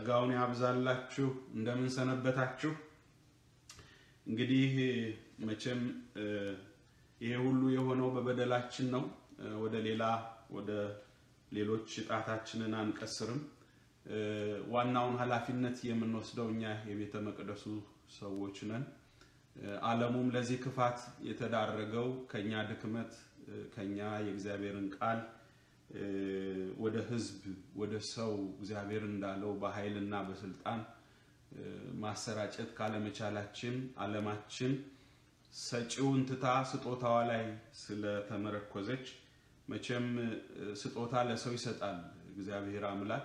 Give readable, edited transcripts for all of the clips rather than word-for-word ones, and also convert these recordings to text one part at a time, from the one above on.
ጸጋውን ያብዛላችሁ እንደምን ሰነበታችሁ እንግዲህ መቼም ይሄ ሁሉ የሆነው በበደላችን ነው ወደ ሌሎች ጣታችንን አንቀስርም ዋናውን ኃላፊነት የምንወስደው እኛ የቤተ መቅደሱ ሰዎች ነን ዓለሙም ለዚህ ክፋት የተዳረገው ከኛ ድክመት ከኛ የእግዚአብሔርን ቃል ወደ ህዝብ ወደ ሰው እግዚአብሔር እንዳለው በኃይልና በስልጣን ማሰራጨት ካለመቻላችን ዓለማችን ሰጪውን ትታ ስጦታዋ ላይ ስለተመረኮዘች መቼም ስጦታ ለሰው ይሰጣል እግዚአብሔር አምላክ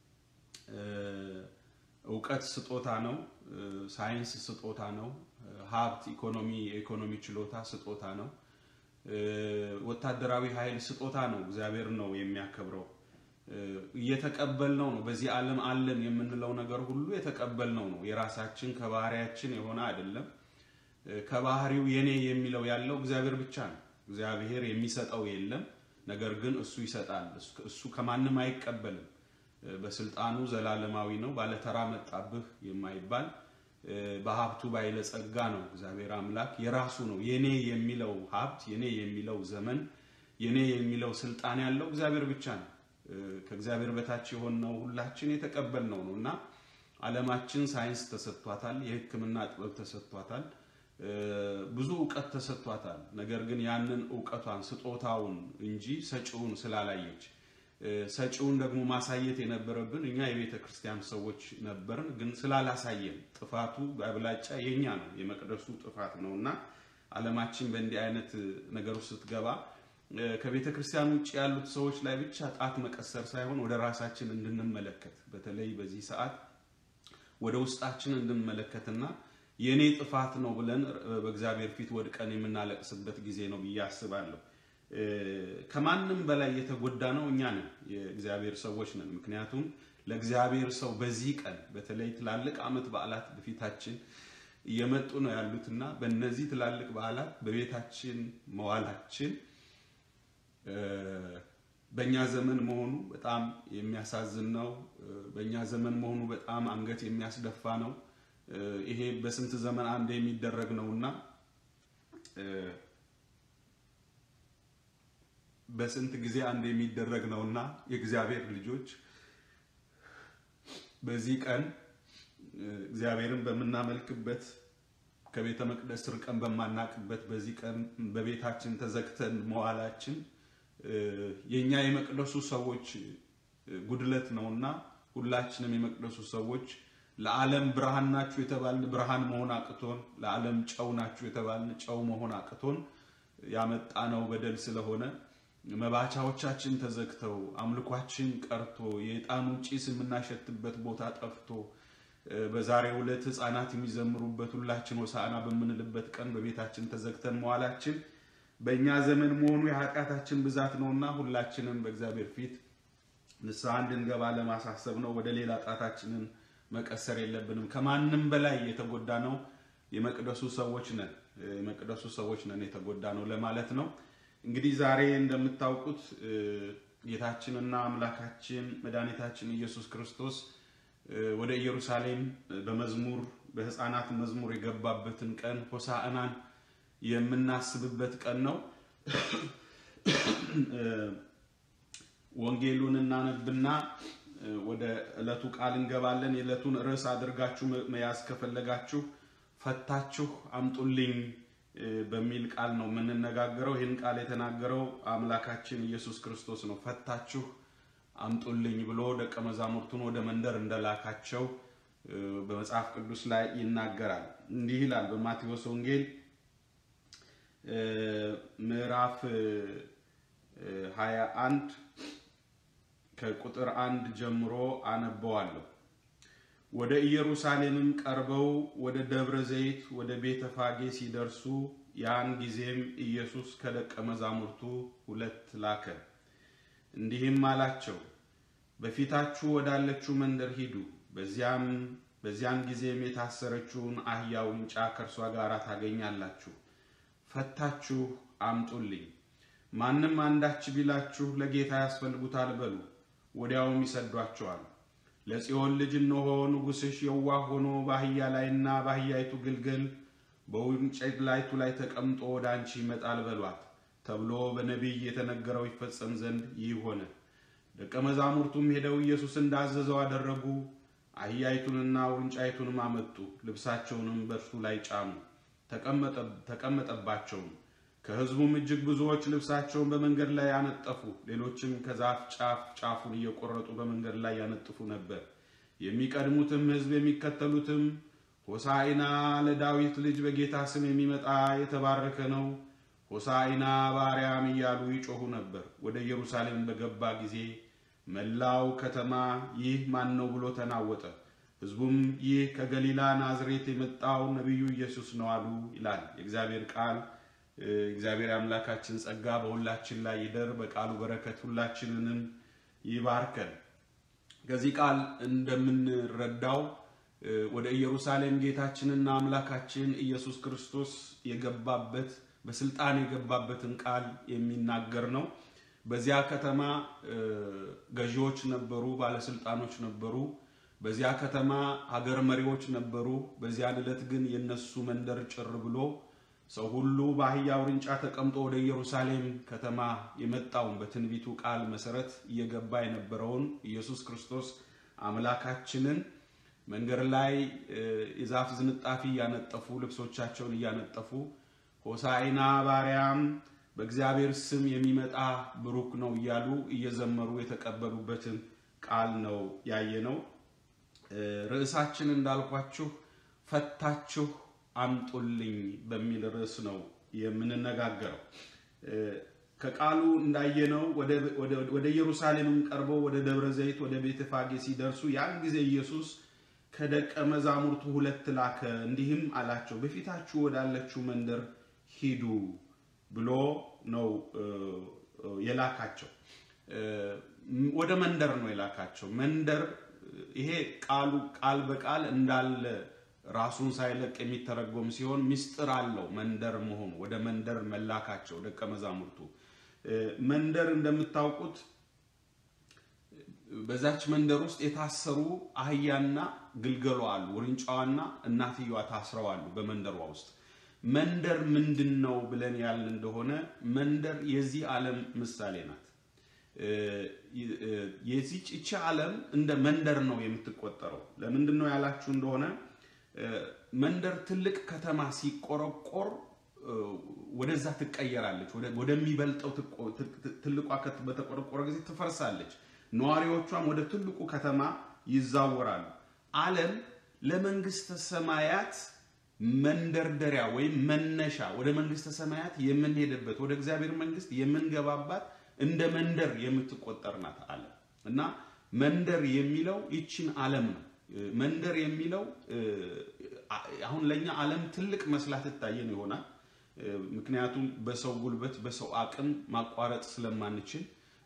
ዕውቀት ስጦታ ነው ሳይንስ ስጦታ ነው ሀብት ኢኮኖሚ ችሎታ ስጦታ ነው ወታደራዊ ኃይል ስጦታ ነው እግዚአብሔር ነው የሚያከብረው እየተቀበልነው ነው በዚህ ዓለም አለን የምንለው ነገር ሁሉ የተቀበልነው ነው የራሳችን ከባህሪያችን የሆነ አይደለም ከባህሪው የኔ የሚለው ያለው እግዚአብሔር ብቻ ነው እግዚአብሔር የሚሰጠው የለም ነገር ግን እሱ ይሰጣል እሱ ከማንም አይቀበልም በስልጣኑ ዘላለማዊ ነው ባለተራ መጣብህ የማይባል በሀብቱ ባይለጸጋ ነው እግዚአብሔር አምላክ የራሱ ነው የኔ የሚለው ሀብት የኔ የሚለው ዘመን የኔ የሚለው ስልጣን ያለው እግዚአብሔር ብቻ ነው ከእግዚአብሔር በታች የሆነው ሁላችን የተቀበልነው ነውና ዓለማችን ሳይንስ ተሰጥቷታል የሕክምና ጥበብ ተሰጥቷታል ብዙ ዕውቀት ተሰጥቷታል ነገር ግን ያንን ዕውቀቷን ስጦታውን እንጂ ሰጪውን ስላላየች ሰጪውን ደግሞ ማሳየት የነበረብን እኛ የቤተ ክርስቲያን ሰዎች ነበርን ግን ስላላሳየን ጥፋቱ በአብላጫ የኛ ነው የመቅደሱ ጥፋት ነውና ዓለማችን በእንዲህ አይነት ነገር ውስጥ ስትገባ ከቤተ ክርስቲያን ውጪ ያሉት ሰዎች ላይ ብቻ ጣት መቀሰር ሳይሆን ወደ ራሳችን እንድንመለከት በተለይ በዚህ ሰዓት ወደ ውስጣችን እንድንመለከትና የኔ ጥፋት ነው ብለን በእግዚአብሔር ፊት ወድቀን የምናለቅስበት ጊዜ ነው በያስባለሁ ከማንም በላይ የተጎዳነው እኛ ነን የእግዚአብሔር ሰዎች ነን ምክንያቱም ለእግዚአብሔር ሰው በዚህ ቀን በተለይ ትላልቅ አመት በዓላት በፊታችን እየመጡ ነው ያሉትና በእነዚህ ትላልቅ በዓላት በቤታችን መዋላችን በእኛ ዘመን መሆኑ በጣም የሚያሳዝን ነው በእኛ ዘመን መሆኑ በጣም አንገት የሚያስደፋ ነው ይሄ በስንት ዘመን አንድ የሚደረግ ነውና በስንት ጊዜ አንድ የሚደረግ ነውና የእግዚአብሔር ልጆች በዚህ ቀን እግዚአብሔርን በመናመልክበት ከቤተ መቅደስ ርቀን በማናቅበት በዚህ ቀን በቤታችን ተዘግተን መዋላችን የኛ የመቅደሱ ሰዎች ጉድለት ነውና ሁላችንም የመቅደሱ ሰዎች ለዓለም ብርሃን ናችሁ የተባልን ብርሃን መሆን አቅቶን ለዓለም ጨው ናችሁ የተባልን ጨው መሆን አቅቶን ያመጣነው በደል ስለሆነ መባቻዎቻችን ተዘግተው አምልኳችን ቀርቶ የዕጣኑ ጭስ የምናሸትበት ቦታ ጠፍቶ በዛሬው ዕለት ህፃናት የሚዘምሩበት ሁላችን ሆሳዕና በመንልበት ቀን በቤታችን ተዘግተን መዋላችን በእኛ ዘመን መሆኑ የኃጢአታችን ብዛት ነውና ሁላችንም በእግዚአብሔር ፊት ንስሐ እንድንገባ ለማሳሰብ ነው ወደ ሌላ ጣታችንን መቀሰር የለብንም ከማንም በላይ የተጎዳነው የመቅደሱ ሰዎች ነን የተጎዳነው ለማለት ነው እንግዲህ ዛሬ እንደምታውቁት ጌታችንና አምላካችን መድኃኒታችን ኢየሱስ ክርስቶስ ወደ ኢየሩሳሌም በመዝሙር በህፃናት መዝሙር የገባበትን ቀን ሆሳዕናን የምናስብበት ቀን ነው ወንጌሉን እናነብና ወደ ዕለቱ ቃል እንገባለን የዕለቱን ርዕስ አድርጋችሁ መያዝ ከፈለጋችሁ ፈታችሁ አምጡልኝ በሚል ቃል ነው የምንነጋገረው ይሄን ቃል የተናገረው አምላካችን ኢየሱስ ክርስቶስ ነው ፈታችሁ አምጡልኝ ብሎ ደቀ መዛሙርቱን ወደ መንደር እንደላካቸው በመጽሐፍ ቅዱስ ላይ ይናገራል እንዲህ ይላል በማቴዎስ ወንጌል ምዕራፍ 21 ከቁጥር 1 ጀምሮ አነበዋለሁ ወደ ኢየሩሳሌምም ቀርበው ወደ ደብረ ዘይት ወደ ቤተፋጌ ሲደርሱ ያን ጊዜም ኢየሱስ ከደቀ መዛሙርቱ ሁለት ላከ እንዲህም አላቸው በፊታችሁ ወዳለችው መንደር ሂዱ በዚያን ጊዜም የታሰረችውን አህያ ውንጫ ከርሷ ጋር ታገኛላችሁ ፈታችሁ አምጡልኝ ማንንም አንዳች ቢላችሁ ለጌታ ያስፈልጉታል በሉ ወዲያውም ይሰዷቸዋል ለጽዮን ልጅ እነሆ ንጉሥሽ የዋህ ሆኖ በአህያ ላይና በአህያይቱ ግልገል በውርንጫይቱ ላይ ተቀምጦ ወደ አንቺ ይመጣል በሏት ተብሎ በነቢይ የተነገረው ይፈጸም ዘንድ ይህ ሆነ። ደቀ መዛሙርቱም ሄደው ኢየሱስ እንዳዘዘው አደረጉ። አህያይቱንና ውርንጫይቱንም አመጡ፣ ልብሳቸውንም በእርሱ ላይ ጫኑ፣ ተቀመጠባቸውም። ከሕዝቡም እጅግ ብዙዎች ልብሳቸውን በመንገድ ላይ ያነጠፉ፣ ሌሎችም ከዛፍ ጫፉን እየቆረጡ በመንገድ ላይ ያነጥፉ ነበር። የሚቀድሙትም ሕዝብ የሚከተሉትም ሆሳዕና ለዳዊት ልጅ በጌታ ስም የሚመጣ የተባረከ ነው፣ ሆሳዕና በአርያም እያሉ ይጮኹ ነበር። ወደ ኢየሩሳሌም በገባ ጊዜ መላው ከተማ ይህ ማን ነው ብሎ ተናወጠ። ሕዝቡም ይህ ከገሊላ ናዝሬት የመጣው ነቢዩ ኢየሱስ ነው አሉ ይላል የእግዚአብሔር ቃል። እግዚአብሔር አምላካችን ጸጋ በሁላችን ላይ ይደር፣ በቃሉ በረከት ሁላችንንም ይባርከን። ከዚህ ቃል እንደምንረዳው ወደ ኢየሩሳሌም ጌታችንና አምላካችን ኢየሱስ ክርስቶስ የገባበት በስልጣን የገባበትን ቃል የሚናገር ነው። በዚያ ከተማ ገዢዎች ነበሩ፣ ባለስልጣኖች ነበሩ። በዚያ ከተማ ሀገር መሪዎች ነበሩ። በዚያ ዕለት ግን የነሱ መንደር ጭር ብሎ ሰው ሁሉ በአህያ ውርንጫ ተቀምጦ ወደ ኢየሩሳሌም ከተማ የመጣውን በትንቢቱ ቃል መሰረት እየገባ የነበረውን ኢየሱስ ክርስቶስ አምላካችንን መንገድ ላይ የዛፍ ዝንጣፊ ያነጠፉ፣ ልብሶቻቸውን ያነጠፉ ሆሳዕና በአርያም በእግዚአብሔር ስም የሚመጣ ብሩክ ነው እያሉ እየዘመሩ የተቀበሉበትን ቃል ነው ያየነው። ርዕሳችን እንዳልኳችሁ ፈታችሁ አምጡልኝ በሚል ርዕስ ነው የምንነጋገረው። ከቃሉ እንዳየነው ወደ ኢየሩሳሌም ቀርበው ወደ ደብረ ዘይት ወደ ቤተፋጌ ሲደርሱ ያን ጊዜ ኢየሱስ ከደቀ መዛሙርቱ ሁለት ላከ፣ እንዲህም አላቸው በፊታችሁ ወዳለችው መንደር ሂዱ ብሎ ነው የላካቸው። ወደ መንደር ነው የላካቸው። መንደር ይሄ ቃል በቃል እንዳለ ራሱን ሳይለቅ የሚተረጎም ሲሆን ሚስጥር አለው መንደር መሆኑ። ወደ መንደር መላካቸው ደቀ መዛሙርቱ። መንደር እንደምታውቁት በዛች መንደር ውስጥ የታሰሩ አህያና ግልገሏ አሉ፣ ውርንጫዋና እናትየዋ ታስረው አሉ በመንደሯ ውስጥ። መንደር ምንድነው ብለን ያልን እንደሆነ መንደር የዚህ ዓለም ምሳሌ ናት። የዚህች ዓለም እንደ መንደር ነው የምትቆጠረው። ለምንድነው ያላችሁ እንደሆነ መንደር ትልቅ ከተማ ሲቆረቆር ወደዛ ትቀየራለች፣ ወደሚበልጠው ትልቋ ከተማ በተቆረቆረ ጊዜ ትፈርሳለች። ነዋሪዎቿም ወደ ትልቁ ከተማ ይዛወራሉ። ዓለም ለመንግስተ ሰማያት መንደርደሪያ ወይም መነሻ፣ ወደ መንግስተ ሰማያት የምንሄድበት ወደ እግዚአብሔር መንግስት የምንገባባት እንደ መንደር የምትቆጠር ናት ዓለም። እና መንደር የሚለው ይችን ዓለም ነው። መንደር የሚለው አሁን ለኛ ዓለም ትልቅ መስላት ይታየን ይሆናል። ምክንያቱም በሰው ጉልበት በሰው አቅም ማቋረጥ ስለማንችል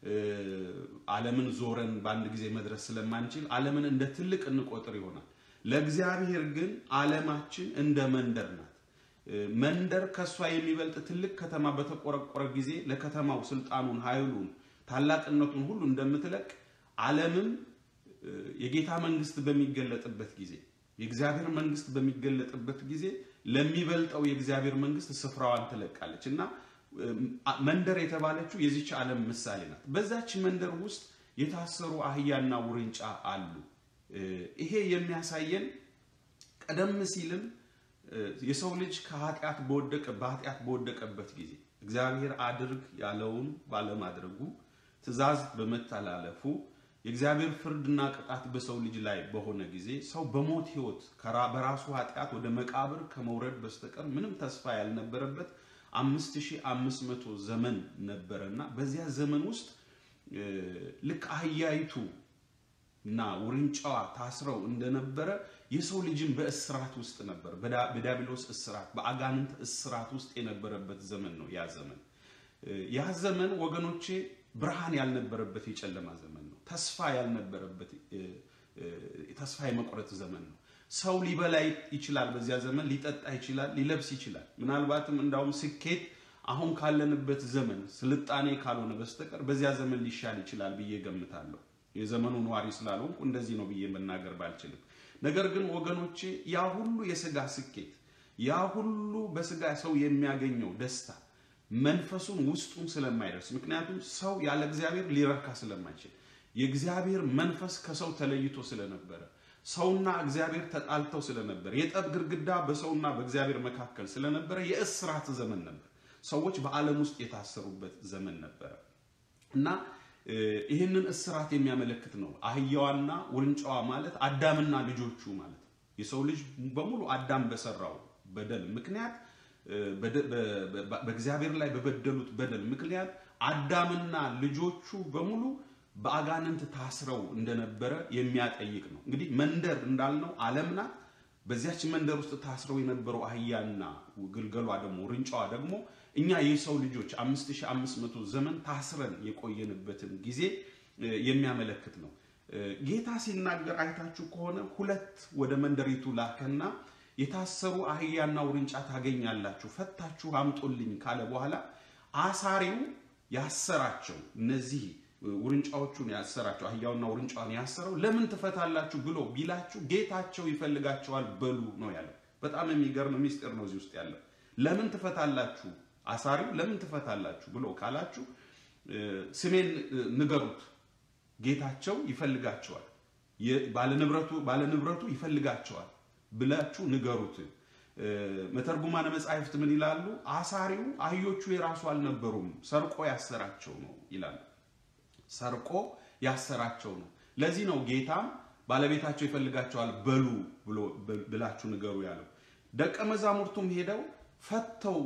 ዓለምን ዞረን በአንድ ጊዜ መድረስ ስለማንችል ዓለምን እንደ ትልቅ እንቆጥር ይሆናል። ለእግዚአብሔር ግን ዓለማችን እንደ መንደር ናት። መንደር ከሷ የሚበልጥ ትልቅ ከተማ በተቆረቆረ ጊዜ ለከተማው ስልጣኑን፣ ኃይሉን፣ ታላቅነቱን ሁሉ እንደምትለቅ ዓለምም የጌታ መንግስት በሚገለጥበት ጊዜ፣ የእግዚአብሔር መንግስት በሚገለጥበት ጊዜ ለሚበልጠው የእግዚአብሔር መንግስት ስፍራዋን ትለቃለች። እና መንደር የተባለችው የዚች ዓለም ምሳሌ ናት። በዛች መንደር ውስጥ የታሰሩ አህያና ውርንጫ አሉ። ይሄ የሚያሳየን ቀደም ሲልም የሰው ልጅ በኃጢአት በወደቀበት ጊዜ እግዚአብሔር አድርግ ያለውን ባለማድረጉ፣ ትእዛዝ በመተላለፉ የእግዚአብሔር ፍርድና ቅጣት በሰው ልጅ ላይ በሆነ ጊዜ ሰው በሞት ህይወት በራሱ ኃጢአት ወደ መቃብር ከመውረድ በስተቀር ምንም ተስፋ ያልነበረበት 5500 ዘመን ነበርና በዚያ ዘመን ውስጥ ልክ አህያይቱ እና ውርንጫዋ ታስረው እንደነበረ የሰው ልጅም በእስራት ውስጥ ነበር። በዲያብሎስ እስራት፣ በአጋንንት እስራት ውስጥ የነበረበት ዘመን ነው ያ ዘመን ወገኖቼ ብርሃን ያልነበረበት የጨለማ ዘመን ነው። ተስፋ ያልነበረበት ተስፋ የመቆረጥ ዘመን ነው። ሰው ሊበላ ይችላል፣ በዚያ ዘመን ሊጠጣ ይችላል፣ ሊለብስ ይችላል። ምናልባትም እንዳውም ስኬት አሁን ካለንበት ዘመን ስልጣኔ ካልሆነ በስተቀር በዚያ ዘመን ሊሻል ይችላል ብዬ ገምታለሁ። የዘመኑ ነዋሪ ስላልሆንኩ እንደዚህ ነው ብዬ መናገር ባልችልም ነገር ግን ወገኖቼ ያ ሁሉ የሥጋ ስኬት ያ ሁሉ በሥጋ ሰው የሚያገኘው ደስታ መንፈሱን ውስጡን ስለማይደርስ ምክንያቱም ሰው ያለ እግዚአብሔር ሊረካ ስለማይችል የእግዚአብሔር መንፈስ ከሰው ተለይቶ ስለነበረ ሰውና እግዚአብሔር ተጣልተው ስለነበረ የጠብ ግርግዳ በሰውና በእግዚአብሔር መካከል ስለነበረ የእስራት ዘመን ነበር ሰዎች በዓለም ውስጥ የታሰሩበት ዘመን ነበር እና ይሄንን እስራት የሚያመለክት ነው አህያዋና ውርንጫዋ ማለት አዳምና ልጆቹ ማለት የሰው ልጅ በሙሉ አዳም በሰራው በደል ምክንያት በእግዚአብሔር ላይ በበደሉት በደል ምክንያት አዳምና ልጆቹ በሙሉ በአጋንንት ታስረው እንደነበረ የሚያጠይቅ ነው እንግዲህ መንደር እንዳልነው ዓለምና በዚያች መንደር ውስጥ ታስረው የነበረው አህያና ግልገሏ ደግሞ ውርንጫዋ ደግሞ እኛ የሰው ልጆች 5500 ዘመን ታስረን የቆየንበትን ጊዜ የሚያመለክት ነው ጌታ ሲናገር አይታችሁ ከሆነ ሁለት ወደ መንደሪቱ ላከና የታሰሩ አህያና ውርንጫ ታገኛላችሁ ፈታችሁ አምጡልኝ ካለ በኋላ አሳሪው ያሰራቸው እነዚህ ውርንጫዎቹን ያሰራቸው አህያውና ውርንጫውን ያሰረው ለምን ትፈታላችሁ ብሎ ቢላችሁ ጌታቸው ይፈልጋቸዋል በሉ ነው ያለው በጣም የሚገርም ሚስጥር ነው እዚህ ውስጥ ያለው ለምን ትፈታላችሁ አሳሪው ለምን ትፈታላችሁ ብሎ ካላችሁ ስሜን ንገሩት ጌታቸው ይፈልጋቸዋል ባለንብረቱ ይፈልጋቸዋል ብላችሁ ንገሩት መተርጉማነ መጻሕፍት ምን ይላሉ አሳሪው አህዮቹ የራሱ አልነበሩም ሰርቆ ያሰራቸው ነው ይላል ሰርቆ ያሰራቸው ነው ለዚህ ነው ጌታም ባለቤታቸው ይፈልጋቸዋል በሉ ብሎ ብላችሁ ንገሩ ያለው ደቀ መዛሙርቱም ሄደው ፈተው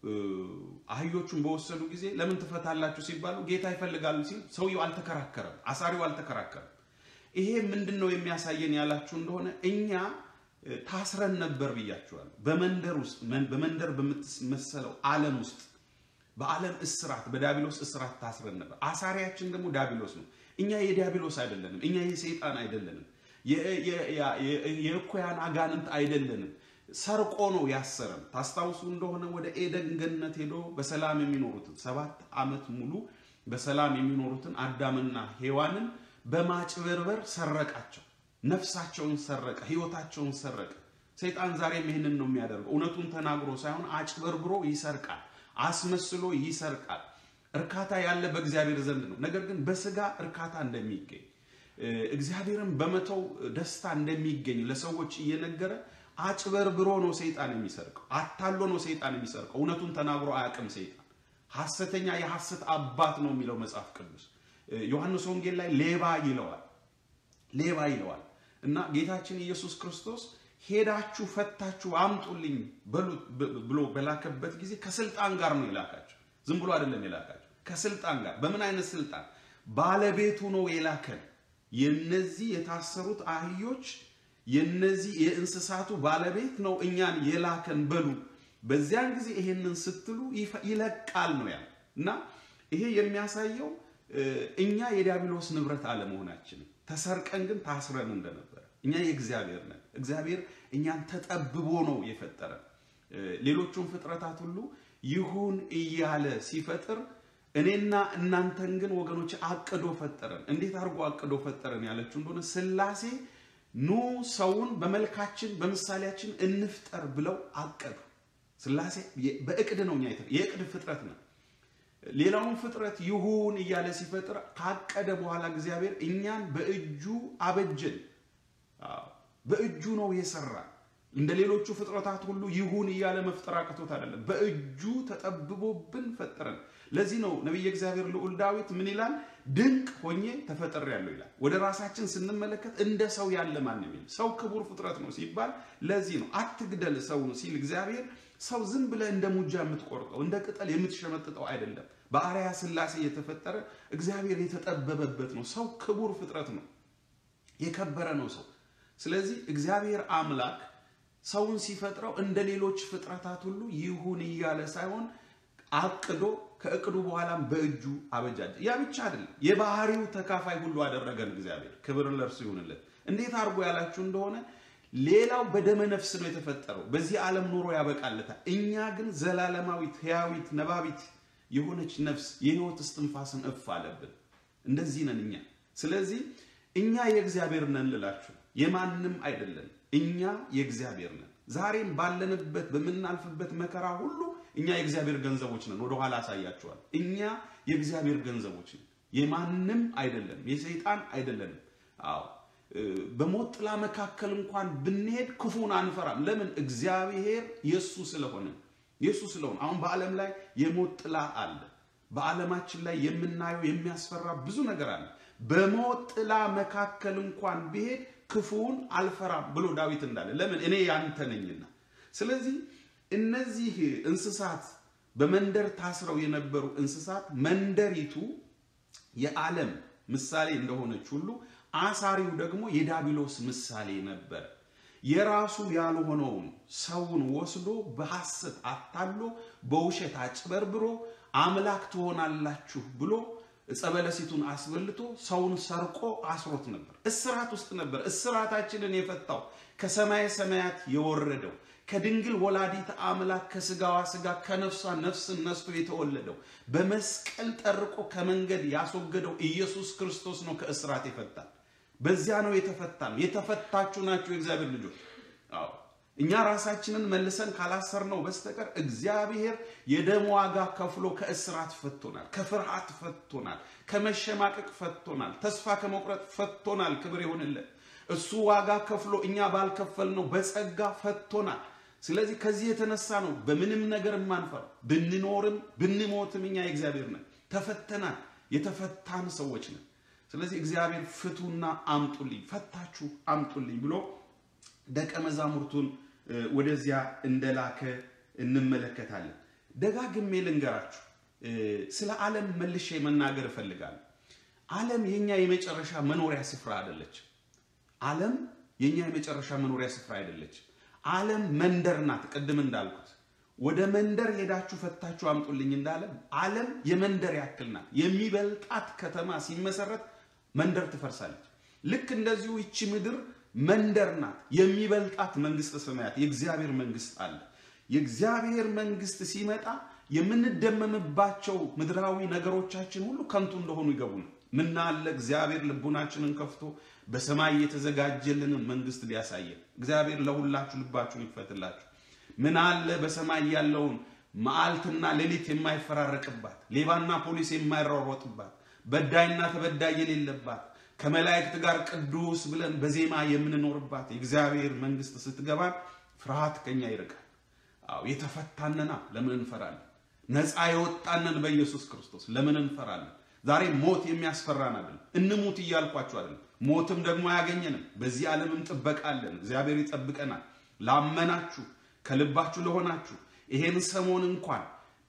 አህዮቹን በወሰዱ ጊዜ ለምን ትፈታላችሁ ሲባሉ ጌታ ይፈልጋሉ ሲል ሰውየው አልተከራከረም አሳሪው አልተከራከረም ይሄ ምንድነው የሚያሳየን ያላችሁ እንደሆነ እኛ ታስረን ነበር ብያችኋል በመንደር ውስጥ በመንደር በመሰለው ዓለም ውስጥ በዓለም እስራት በዲያብሎስ እስራት ታስረን ነበር አሳሪያችን ደግሞ ዲያብሎስ ነው እኛ የዲያብሎስ አይደለንም እኛ የሰይጣን አይደለንም የእኩያን አጋንንት አይደለንም ሰርቆ ነው ያሰረን ታስታውሱ እንደሆነ ወደ ኤደን ገነት ሄዶ በሰላም የሚኖሩትን 7 ዓመት ሙሉ በሰላም የሚኖሩትን አዳምና ሔዋንን በማጭበርበር ሰረቃቸው ነፍሳቸውን ሰረቀ ህይወታቸውን ሰረቀ ሰይጣን ዛሬም ይሄንን ነው የሚያደርገው እውነቱን ተናግሮ ሳይሆን አጭበርብሮ ይሰርቃል አስመስሎ ይሰርቃል እርካታ ያለ በእግዚአብሔር ዘንድ ነው ነገር ግን በስጋ እርካታ እንደሚገኝ እግዚአብሔርን በመተው ደስታ እንደሚገኝ ለሰዎች እየነገረ አጭበርብሮ ነው ሰይጣን የሚሰርቀው አታሎ ነው ሰይጣን የሚሰርቀው እውነቱን ተናግሮ አያቅም ሰይጣን ሐሰተኛ የሐሰት አባት ነው የሚለው መጽሐፍ ቅዱስ ዮሐንስ ወንጌል ላይ ሌባ ይለዋል እና ጌታችን ኢየሱስ ክርስቶስ ሄዳችሁ ፈታችሁ አምጡልኝ ብሎ በላከበት ጊዜ ከስልጣን ጋር ነው የላካቸው ዝም ብሎ አይደለም የላካቸው ከስልጣን ጋር በምን አይነት ስልጣን ባለቤቱ ነው የላከን የነዚህ የታሰሩት አህዮች የነዚህ የእንስሳቱ ባለቤት ነው እኛን የላከን በሉ በዚያን ጊዜ ይሄንን ስትሉ ይለቃል ነው ያለው እና ይሄ የሚያሳየው እኛ የዲያብሎስ ንብረት አለመሆናችን ተሰርቀን ግን ታስረን እንደነበር እኛ የእግዚአብሔር ነን እግዚአብሔር እኛን ተጠብቦ ነው የፈጠረን ሌሎቹን ፍጥረታት ሁሉ ይሁን እያለ ሲፈጥር እኔና እናንተን ግን ወገኖች አቅዶ ፈጠረን እንዴት አርጎ አቅዶ ፈጠረን ያለችው እንደሆነ ስላሴ ኑ ሰውን በመልካችን በመሳሊያችን እንፍጠር ብለው አቀዱ ስላሴ በእቅድ ነው የእቅድ ፍጥረት ነው ሌላውን ፍጥረት ይሁን እያለ ሲፈጥር ካቀደ በኋላ እግዚአብሔር እኛን በእጁ አበጀን በእጁ ነው የሰራ እንደ ሌሎቹ ፍጥረታት ሁሉ ይሁን እያለ መፍጠር አቅቶት አይደለም በእጁ ተጠብቦብን ፈጠረን ለዚህ ነው ነብይ እግዚአብሔር ልዑል ዳዊት ምን ይላል ድንቅ ሆኜ ተፈጠርያለሁ ይላል ወደ ራሳችን ስንመለከት እንደ ሰው ያለ ማንም የለም ሰው ክቡር ፍጥረት ነው ሲባል ለዚህ ነው አትግደል ሰው ሲል እግዚአብሔር ሰው ዝም ብለ እንደ ሙጃ የምትቆርጠው እንደ ቅጠል የምትሸመጥጠው አይደለም በአርአያ ስላሴ የተፈጠረ እግዚአብሔር የተጠበበበት ነው ሰው ክቡር ፍጥረት ነው የከበረ ነው ሰው ስለዚህ እግዚአብሔር አምላክ ሰውን ሲፈጥረው እንደ ሌሎች ፍጥረታት ሁሉ ይሁን ይያለ ሳይሆን አቅዶ ከእቅዱ በኋላም በእጁ አበጃጀ ያ ብቻ አይደለም የባህሪው ተካፋይ ሁሉ አደረገን እግዚአብሔር ክብር ለእርሱ ይሁንለት እንዴት አርጎ ያላችሁ እንደሆነ ሌላው በደመ ነፍስ ነው የተፈጠረው በዚህ ዓለም ኑሮ ያበቃለታል እኛ ግን ዘላለማዊት ሕያዊት ነባቢት የሆነች ነፍስ የህይወት እስትንፋስን እፍ አለብን እንደዚህ ነን እኛ ስለዚህ እኛ የእግዚአብሔር ነን ልላችሁ የማንም አይደለም እኛ የእግዚአብሔር ነን ዛሬም ባለንበት በመናልፍበት መከራ ሁሉ እኛ የእግዚአብሔር ገንዘቦች ነን ወደ ኋላ አሳያችኋል እኛ የእግዚአብሔር ገንዘቦች ነን የማንም አይደለም የሰይጣን አይደለም አዎ በሞት ጥላ መካከል እንኳን ብንሄድ ክፉን አንፈራም ለምን እግዚአብሔር ኢየሱስ ስለሆነ አሁን በዓለም ላይ የሞት ጥላ አለ በዓለማችን ላይ የምናየው የሚያስፈራ ብዙ ነገር አለ በሞት ጥላ መካከል እንኳን ቢሄድ ክፉን አልፈራም ብሎ ዳዊት እንዳለ ለምን እኔ ያንተ ነኝና ስለዚህ እነዚህ እንስሳት በመንደር ታስረው የነበሩ እንስሳት መንደሪቱ የዓለም ምሳሌ እንደሆነች ሁሉ አሳሪው ደግሞ የዳቢሎስ ምሳሌ ነበር የራሱ ያልሆነውን ሰውን ወስዶ በሐሰት አታሎ በውሸት አጭበርብሮ አምላክ ትሆናላችሁ ብሎ ጸበለሲቱን አስበልቶ ሰውን ሰርቆ አስሮት ነበር እስራት ውስጥ ነበር እስራታችንን የፈታው ከሰማይ ሰማያት የወረደው ከድንግል ወላዲት አምላክ ከስጋዋ ስጋ ከነፍሷ ነፍስን ነስቶ የተወለደው በመስቀል ጠርቆ ከመንገድ ያስወገደው ኢየሱስ ክርስቶስ ነው ከእስራት የፈታን በዚያ ነው የተፈታችሁ ናችሁ የእግዚአብሔር ልጆች አዎ እኛ ራሳችንን መልሰን ካላሰርነው በስተቀር እግዚአብሔር የደም ዋጋ ከፍሎ ከእስራት ፈቶናል ከፍርሃት ፈቶናል ከመሸማቀቅ ፈቶናል ተስፋ ከመቁረጥ ፈቶናል ክብር ይሁንለት እሱ ዋጋ ከፍሎ እኛ ባልከፈልነው በጸጋ ፈቶናል ስለዚህ ከዚህ የተነሳ ነው በምንም ነገር ማንፈር ብንኖርም ብንሞትም እኛ የእግዚአብሔር ነን ተፈተናል የተፈታን ሰዎች ነን ስለዚህ እግዚአብሔር ፍቱና አምጡልኝ ፈታችሁ አምጡልኝ ብሎ ደቀ መዛሙርቱን ወደዚያ እንደላከ እንመለከታለን ደጋግሜ ልንገራችሁ ስለ ዓለም መልሼ መናገር ፈልጋለሁ ዓለም የኛ የመጨረሻ መኖሪያ ስፍራ አይደለች ዓለም የኛ የመጨረሻ መኖሪያ ስፍራ አይደለች ዓለም መንደር ናት ቅድም እንዳልኩት ወደ መንደር ሄዳችሁ ፈታችሁ አምጡልኝ እንዳለ ዓለም የመንደር ያክል ናት የሚበልጣት ከተማ ሲመሰረት መንደር ትፈርሳለች ልክ እንደዚሁ እቺ ምድር መንደር ናት የሚበልጣት መንግስተ ሰማያት የእግዚአብሔር መንግስት አለ የእግዚአብሔር መንግስት ሲመጣ የምንደመምባቸው ምድራዊ ነገሮቻችን ሁሉ ከንቱ እንደሆኑ ይገቡን ምን አለ እግዚአብሔር ልቡናችንን ከፍቶ በሰማይ የተዘጋጀልን መንግስት ሊያሳየን እግዚአብሔር ለሁላችሁ ልባችሁን ይፈትላችሁ ምን አለ በሰማይ ያለውን መዓልትና ሌሊት የማይፈራረቅባት ሌባና ፖሊስ የማይሯሯጥባት በዳይና ተበዳይ የሌለባት ከመላእክት ጋር ቅዱስ ብለን በዜማ የምንኖርባት የእግዚአብሔር መንግስት ስትገባ ፍርሃት ከኛ ይርቃል አው የተፈታነና ለምን እንፈራለን ነፃ የወጣነን በኢየሱስ ክርስቶስ ለምን እንፈራለን ዛሬ ሞት የሚያስፈራን አይደል እንሙት ይያልኳችሁ አይደል ሞትም ደግሞ ያገኘንም በዚህ ዓለምም ጥበቃለን እግዚአብሔር ይጠብቀናል ላመናችሁ ከልባችሁ ለሆናችሁ ይሄን ሰሞን እንኳን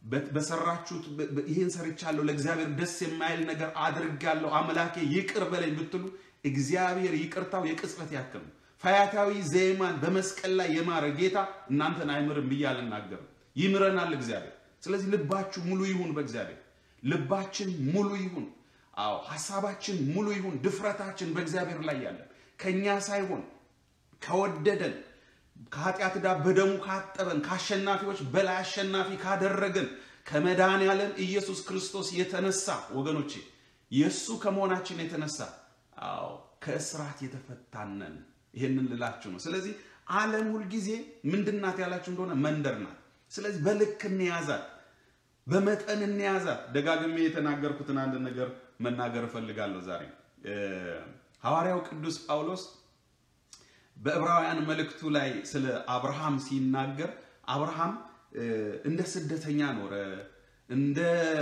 በሰራችሁት ይሄን ሰርቻለሁ ለእግዚአብሔር ደስ የማይል ነገር አድርጋለሁ አምላኬ ይቅር በለኝ ብትሉ እግዚአብሔር ይቅርታው የቅጽበት ያክል ፈያታዊ ዘይማን በመስቀል ላይ የማረ ጌታ እናንተን አይምርም ብያለናገር ይምረናል እግዚአብሔር ስለዚህ ልባችሁ ሙሉ ይሁን በእግዚአብሔር ልባችን ሙሉ ይሁን አው ሐሳባችን ሙሉ ይሁን ድፍረታችን በእግዚአብሔር ላይ ያለ ከኛ ሳይሆን ከወደደን ከኃጢአት ዳ በደሙ ካጠበን ካሸናፊዎች በላይ አሸናፊ ካደረገን ከመዳን ያለን ኢየሱስ ክርስቶስ የተነሳ ወገኖቼ ኢየሱስ ከመሆናችን የተነሳ አው ከእስራት የተፈታነን ይሄንን ልላችሁ ነው ስለዚህ ዓለም ሁሉ ጊዜ ምንድናት ያላችሁ እንደሆነ መንደር ናት ስለዚህ በልክ እንያዛት በመጠን እንያዛት ደጋግሜ የተናገርኩትን አንድ ነገር መናገር ፈልጋለሁ ዛሬ ሐዋርያው ቅዱስ ጳውሎስ በዕብራውያን መልእክቱ ላይ ስለ አብርሃም ሲናገር አብርሃም እንደ ስደተኛ ኖረ እንደ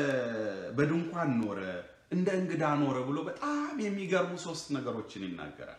በድንኳን ኖረ እንደ እንግዳ ኖረ ብሎ በጣም የሚገርሙ ሶስት ነገሮችን ይናገራል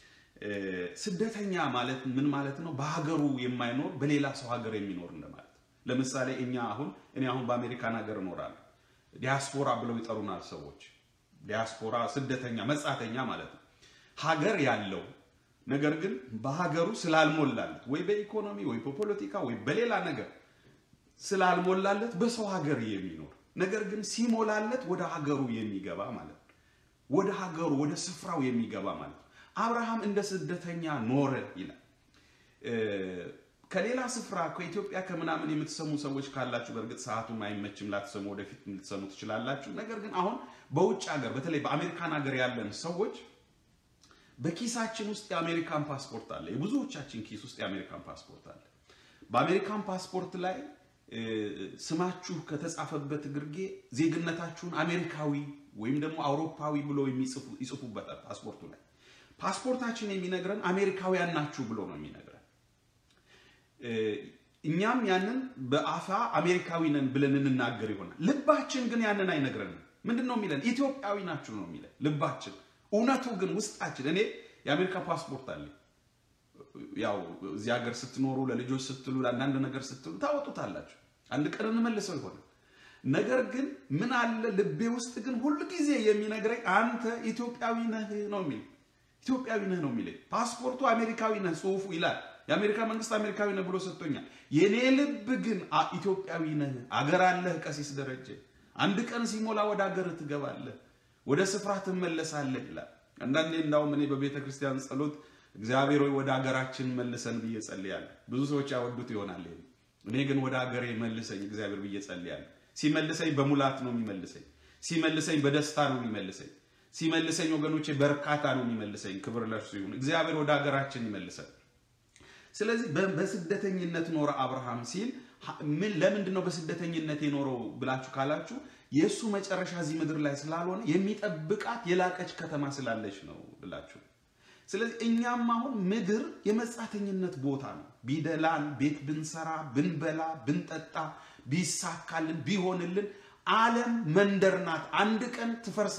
ስደተኛ ማለት ምን ማለት ነው በሀገሩ የማይኖር በሌላ ሰው ሀገር የሚኖር እንደማለት ለምሳሌ እኔ አሁን በአሜሪካን ሀገር እኖራለሁ ዲያስፖራ ብለው ይጠሩናል ሰዎች ዲያስፖራ ስደተኛ መጻተኛ ማለት ነው ሀገር ያለው ነገር ግን በሀገሩ ስላልሞላለት ወይ በኢኮኖሚ ወይ በፖለቲካ ወይ በሌላ ነገር ስላልሞላለት በሰው ሀገር የሚኖር ነገር ግን ሲሞላለት ወደ ሀገሩ የሚገባ ማለት ነው ወደ ሀገሩ ወደ ስፍራው የሚገባ ማለት አብርሃም እንደ ስደተኛ ኖረ ይላል ከሌላ ስፍራ ከኢትዮጵያ ከምናምን የምትሰሙ ሰዎች ካላችሁ በርግጥ ሰዓቱን አይመችም ላትሰሙ ወደፊት ልትሰሙ ትችላላችሁ ነገር ግን አሁን በውጭ ሀገር በተለይ በአሜሪካን ሀገር ያለን ሰዎች በኪሳችን ውስጥ የአሜሪካን ፓስፖርት አለ የብዙዎቻችን ኪስ ውስጥ የአሜሪካን ፓስፖርት አለ በአሜሪካን ፓስፖርት ላይ ስማችሁ ከተጻፈበት ግርጌ ዜግነታችሁን አሜሪካዊ ወይም ደግሞ አውሮፓዊ ብሎ ይጽፉበታል ፓስፖርቱ ላይ ፓስፖርታችን የሚነግረን አሜሪካውያን ናችሁ ብሎ ነው የሚነግረን እኛም ያንን በአፋ አሜሪካዊ ነን ብለን እንናገር ይሆናል ልባችን ግን ያንን አይነግረንም ምንድነው የሚለን ኢትዮጵያዊ ናችሁ ነው የሚለን ልባችን እውነቱ ግን ውስጣችን እኔ የአሜሪካ ፓስፖርት አለ ያው እዚህ ሀገር ስትኖሩ ለልጆች ስትሉ ለአንዳንድ ነገር ስትሉ ታወጡታላችሁ አንድ ቀን እንመልሰው ይሆናል ነገር ግን ምን አለ ልቤ ውስጥ ግን ሁሉ ጊዜ የሚነግረኝ አንተ ኢትዮጵያዊ ነህ ነው የሚለኝ ፓስፖርቱ አሜሪካዊ ነህ ጽሁፉ ይላል የአሜሪካ መንግስት አሜሪካዊ ነህ ብሎ ሰጥቶኛል የኔ ልብ ግን ኢትዮጵያዊ ነህ አገር አለህ ቀሲስ ደረጀ አንድ ቀን ሲሞላ ወደ አገር ትገባለህ ወደ ስፍራ ትመለሳለህ ይላል አንዳንዴ እንዳውም እኔ በቤተክርስቲያን ጸሎት እግዚአብሔር ሆይ ወደ አገራችን መልሰን ብዬ ጸልያለሁ ብዙ ሰዎች ያወዱት ይሆናል እኔ ግን ወደ አገሬ መልሰኝ እግዚአብሔር ብዬ ጸልያለሁ ሲመልሰኝ በሙላት ነው የሚመልሰኝ ሲመልሰኝ በደስታ ነው የሚመልሰኝ ሲመልሰኝ ወገኖቼ በርካታ ነው የሚመልሰኝ ክብር ለእርሱ ይሁን እግዚአብሔር ወደ አገራችን ይመልሰን ስለዚህ በስደተኝነት ኖረ አብርሃም ሲል ምን ለምንድነው በስደተኝነት የኖረው ብላችሁ ካላችሁ የሱ መጨረሻ እዚህ ምድር ላይ ስላልሆነ የሚጠብቃት የላቀች ከተማ ስላለች ነው ብላችሁ ስለዚህ እኛም አሁን ምድር የመጻተኝነት ቦታ ነው ቢደላን ቤት ብንሰራ ብንበላ ብንጠጣ ቢሳካልን ቢሆንልን ዓለም መንደርናት አንድ ቀን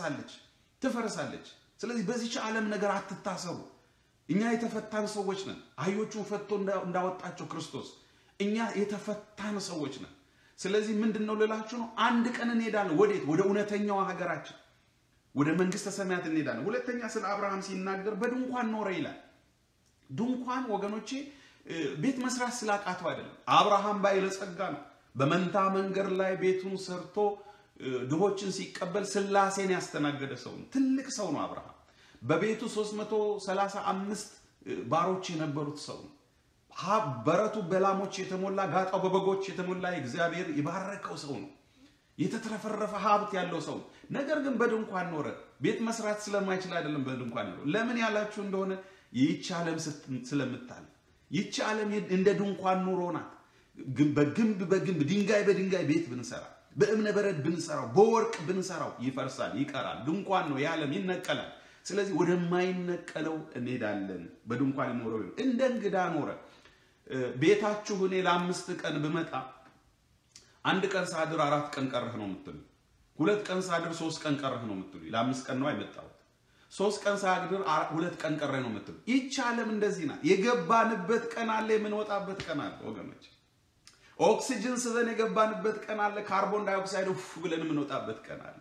ትፈርሳለች ስለዚህ በዚህ ዓለም ነገር አትታሰሩ እኛ የተፈታን ሰዎች ነን አህዮቹን ፈቶ እንዳወጣቸው ክርስቶስ እኛ የተፈታን ሰዎች ነን ስለዚህ ምንድነው ልላችሁ ነው አንድ ቀን እንሄዳለን ወዴት ወደ እውነተኛው ሀገራችን ወደ መንግስተ ሰማያት እንሄዳለን ሁለተኛ ስለ አብርሃም ሲናገር በድንኳን ኖረ ይላል ድንኳን ወገኖቼ ቤት መስራት ስላቃተው አይደለም አብርሃም ባይለጸጋ ነው በመንታ መንገር ላይ ቤቱን ሰርቶ ድሆችን ሲቀበል ስላሴን ያስተናገደ ሰው ትልቅ ሰው ነው አብርሃም በቤቱ 335 ባሮች የነበሩት ሰው በረቱ በላሞች የተሞላ ጋጣው በበጎች የተሞላ እግዚአብሔር ይባረከው ሰው ነው የተትረፈረፈ ሀብት ያለው ሰው ነገር ግን በድንኳን ኖረ ቤት መስራት ስለማይችል አይደለም በድንኳን ኖረ ለምን ያላችሁ እንደሆነ ይህች ዓለም ስለምታል ይህች ዓለም እንደ ድንኳን ኑሮ ናት በግንብ ድንጋይ በድንጋይ ቤት ብንሰራ በእምነ በረድ ብንሰራው በወርቅ ብንሰራው ይፈርሳል ይቀራል ድንኳን ነው የዓለም ይነቀላል ስለዚህ ወደማይነቀለው እንሄዳለን በድንኳን ኖረው እንደ እንግዳ ኖረ ቤታችሁ እኔ ለ5 ቀን ብመጣ አንድ ቀን ሳድር 4 ቀን ቀረህ ነው የምትሉ ሁለት ቀን ሳድር 3 ቀን ቀረህ ነው የምትሉ ለ5 ቀን ነው አይመጣው 3 ቀን ሳድር 2 ቀን ቀረህ ነው የምትሉ ይህች ዓለም እንደዚህ ናት የገባንበት ቀን አለ የምንወጣበት ቀን አለ ወገኖች ኦክሲጅን ስበን የገባንበት ቀን አለ ካርቦን ዳይኦክሳይድ ብለን የምንወጣበት ቀን አለ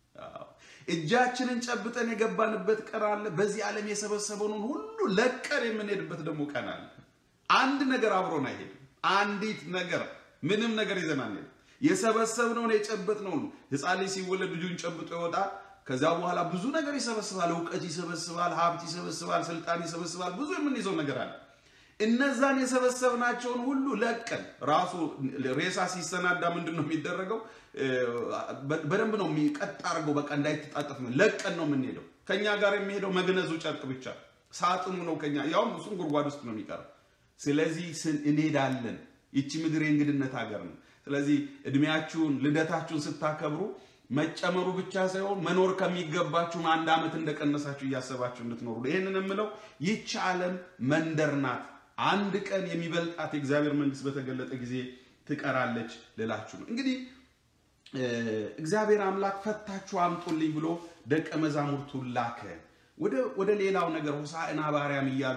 እጃችንን ጨብጠን የገባንበት ቀን አለ በዚህ ዓለም የሰበሰበውን ሁሉ ለቀን የምንሄድበት ደግሞ ቀን አለ አንድ ነገር አብሮን አይሄድም አንዲት ነገር ምንም ነገር ይዘናል የሰበሰብነውን የጨበጥነው ህፃን ልጅ ሲወለድ ልጁን ጨብጦ ይወጣል ከዛ በኋላ ብዙ ነገር ይሰበስባል ዕውቀት ይሰበስባል ሀብት ይሰበስባል ስልጣን ይሰበስባል ብዙ የምንይዘው ነገር አለ እነዛን የሰበሰብናቸውን ሁሉ ለቀን ራሱ ሬሳ ሲሰናዳ ምንድነው የሚደረገው በደንብ ነው የሚቀጥ አርገው በቃ እንዳይተጣጣፍ ነው ለቀን ነው የምንሄደው ከኛ ጋር የሚሄደው መግነዙ ጨርቅ ብቻ ሳጥኑ ነው ከኛ ያው እሱን ጉርጓድ ውስጥ ነው የሚቀር ስለዚህ እንሄዳለን ይቺ ምድር የእንግድነት ሀገር ነው ስለዚህ እድሜያችሁን ልደታችሁን ስታከብሩ መጨመሩ ብቻ ሳይሆን መኖር ከሚገባችሁ አንድ አመት እንደቀነሳችሁ ያሰባችሁ እንድትኖሩ ይሄንን እምለው ይቺ ዓለም መንደርናት አንድ ቀን የሚበልጣት የእግዚአብሔር መንግስት በተገለጠ ጊዜ ትቀራለች ለላችሁ ነው እንግዲህ እግዚአብሔር አምላክ ፈታችሁ አምጡልኝ ብሎ ደቀ መዛሙርቱ ላከ ወደ ሌላው ነገር ሆሳዕና ባርያም ይያሉ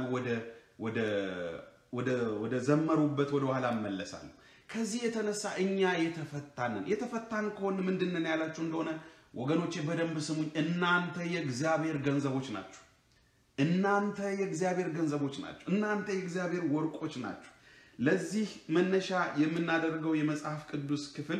ወደ ዘመሩበት ወደ ኋላ መለሳሉ ከዚህ የተነሳ እኛ የተፈታን ከሆነ ምንድነው ያላችሁ እንደሆነ ወገኖቼ በደንብ ስሙኝ እናንተ የእግዚአብሔር ገንዘቦች ናችሁ እናንተ የእግዚአብሔር ገንዘቦች ናችሁ እናንተ የእግዚአብሔር ወርቆች ናችሁ ለዚህ መነሻ የምናደርገው የመጽሐፍ ቅዱስ ክፍል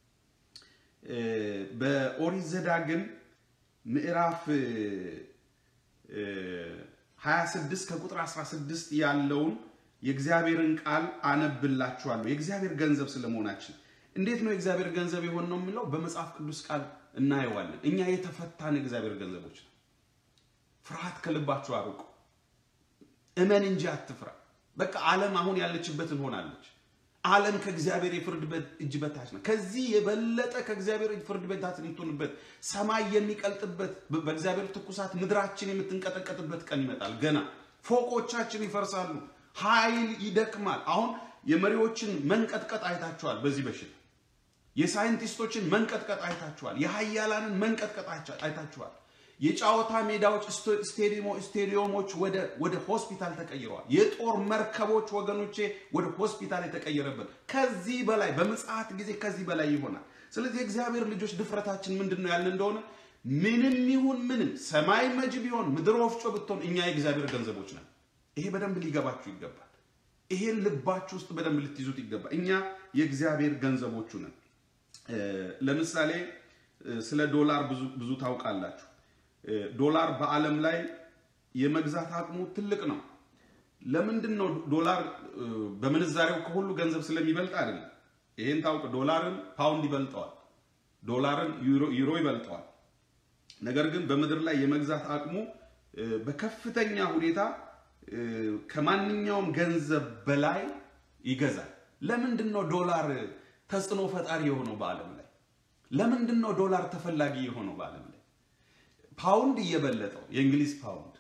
በኦሪት ዘዳግም ምዕራፍ 26 ከቁጥር 16 ያለውን የእግዚአብሔርን ቃል አነብላችኋለሁ። የእግዚአብሔር ገንዘብ ስለመሆናችን እንዴት ነው የእግዚአብሔር ገንዘብ የሆነው የሚለው በመጽሐፍ ቅዱስ ቃል እናየዋለን። እኛ የተፈታን የእግዚአብሔር ገንዘቦች ነን። ፍርሃት ከልባችሁ አርቁ፣ እመን እንጂ አትፍራ። በቃ ዓለም አሁን ያለችበትን ሆናለች። ዓለም ከእግዚአብሔር የፍርድ እጅ በታች ነው። ከዚህ የበለጠ ከእግዚአብሔር ፍርድ በታች የምትሆንበት ሰማይ የሚቀልጥበት በእግዚአብሔር ትኩሳት ምድራችን የምትንቀጠቀጥበት ቀን ይመጣል። ገና ፎቆቻችን ይፈርሳሉ፣ ኃይል ይደክማል። አሁን የመሪዎችን መንቀጥቀጥ አይታችኋል። በዚህ በሽታ የሳይንቲስቶችን መንቀጥቀጥ አይታችኋል። የኃያላንን መንቀጥቀጥ አይታችኋል። የጫወታ ሜዳዎች ስቴዲየሞች ወደ ሆስፒታል ተቀይረዋል። የጦር መርከቦች ወገኖቼ ወደ ሆስፒታል የተቀየረበት ከዚህ በላይ በመጽአት ጊዜ ከዚህ በላይ ይሆናል። ስለዚህ እግዚአብሔር ልጆች ድፍረታችን ምንድነው ያልን እንደሆነ ምንም ይሁን ምንም ሰማይ መጅ ቢሆን ምድር ወፍጮ ብትሆን እኛ የእግዚአብሔር ገንዘቦች ነን። ይሄ በደንብ ሊገባችሁ ይገባል። ይሄን ልባችሁ ውስጥ በደንብ ልትይዙት ይገባል። እኛ የእግዚአብሔር ገንዘቦቹ ነን። ለምሳሌ ስለ ዶላር ብዙ ታውቃላችሁ። ዶላር በዓለም ላይ የመግዛት አቅሙ ትልቅ ነው። ለምንድን ነው ዶላር በመንዛሬው ከሁሉ ገንዘብ ስለሚበልጥ አይደለም። ይሄን ታውቁ። ዶላርን ፓውንድ ይበልጠዋል፣ ዶላርን ዩሮ ይበልጠዋል። ነገር ግን በመድር ላይ የመግዛት አቅሙ በከፍተኛ ሁኔታ ከማንኛውም ገንዘብ በላይ ይገዛል። ለምንድን ነው ዶላር ተጽዕኖ ፈጣሪ የሆነው በዓለም ላይ? ለምንድን ነው ዶላር ተፈላጊ የሆነው በዓለም ላይ? ፓውንድ እየበለጠው የእንግሊዝ ፓውንድ፣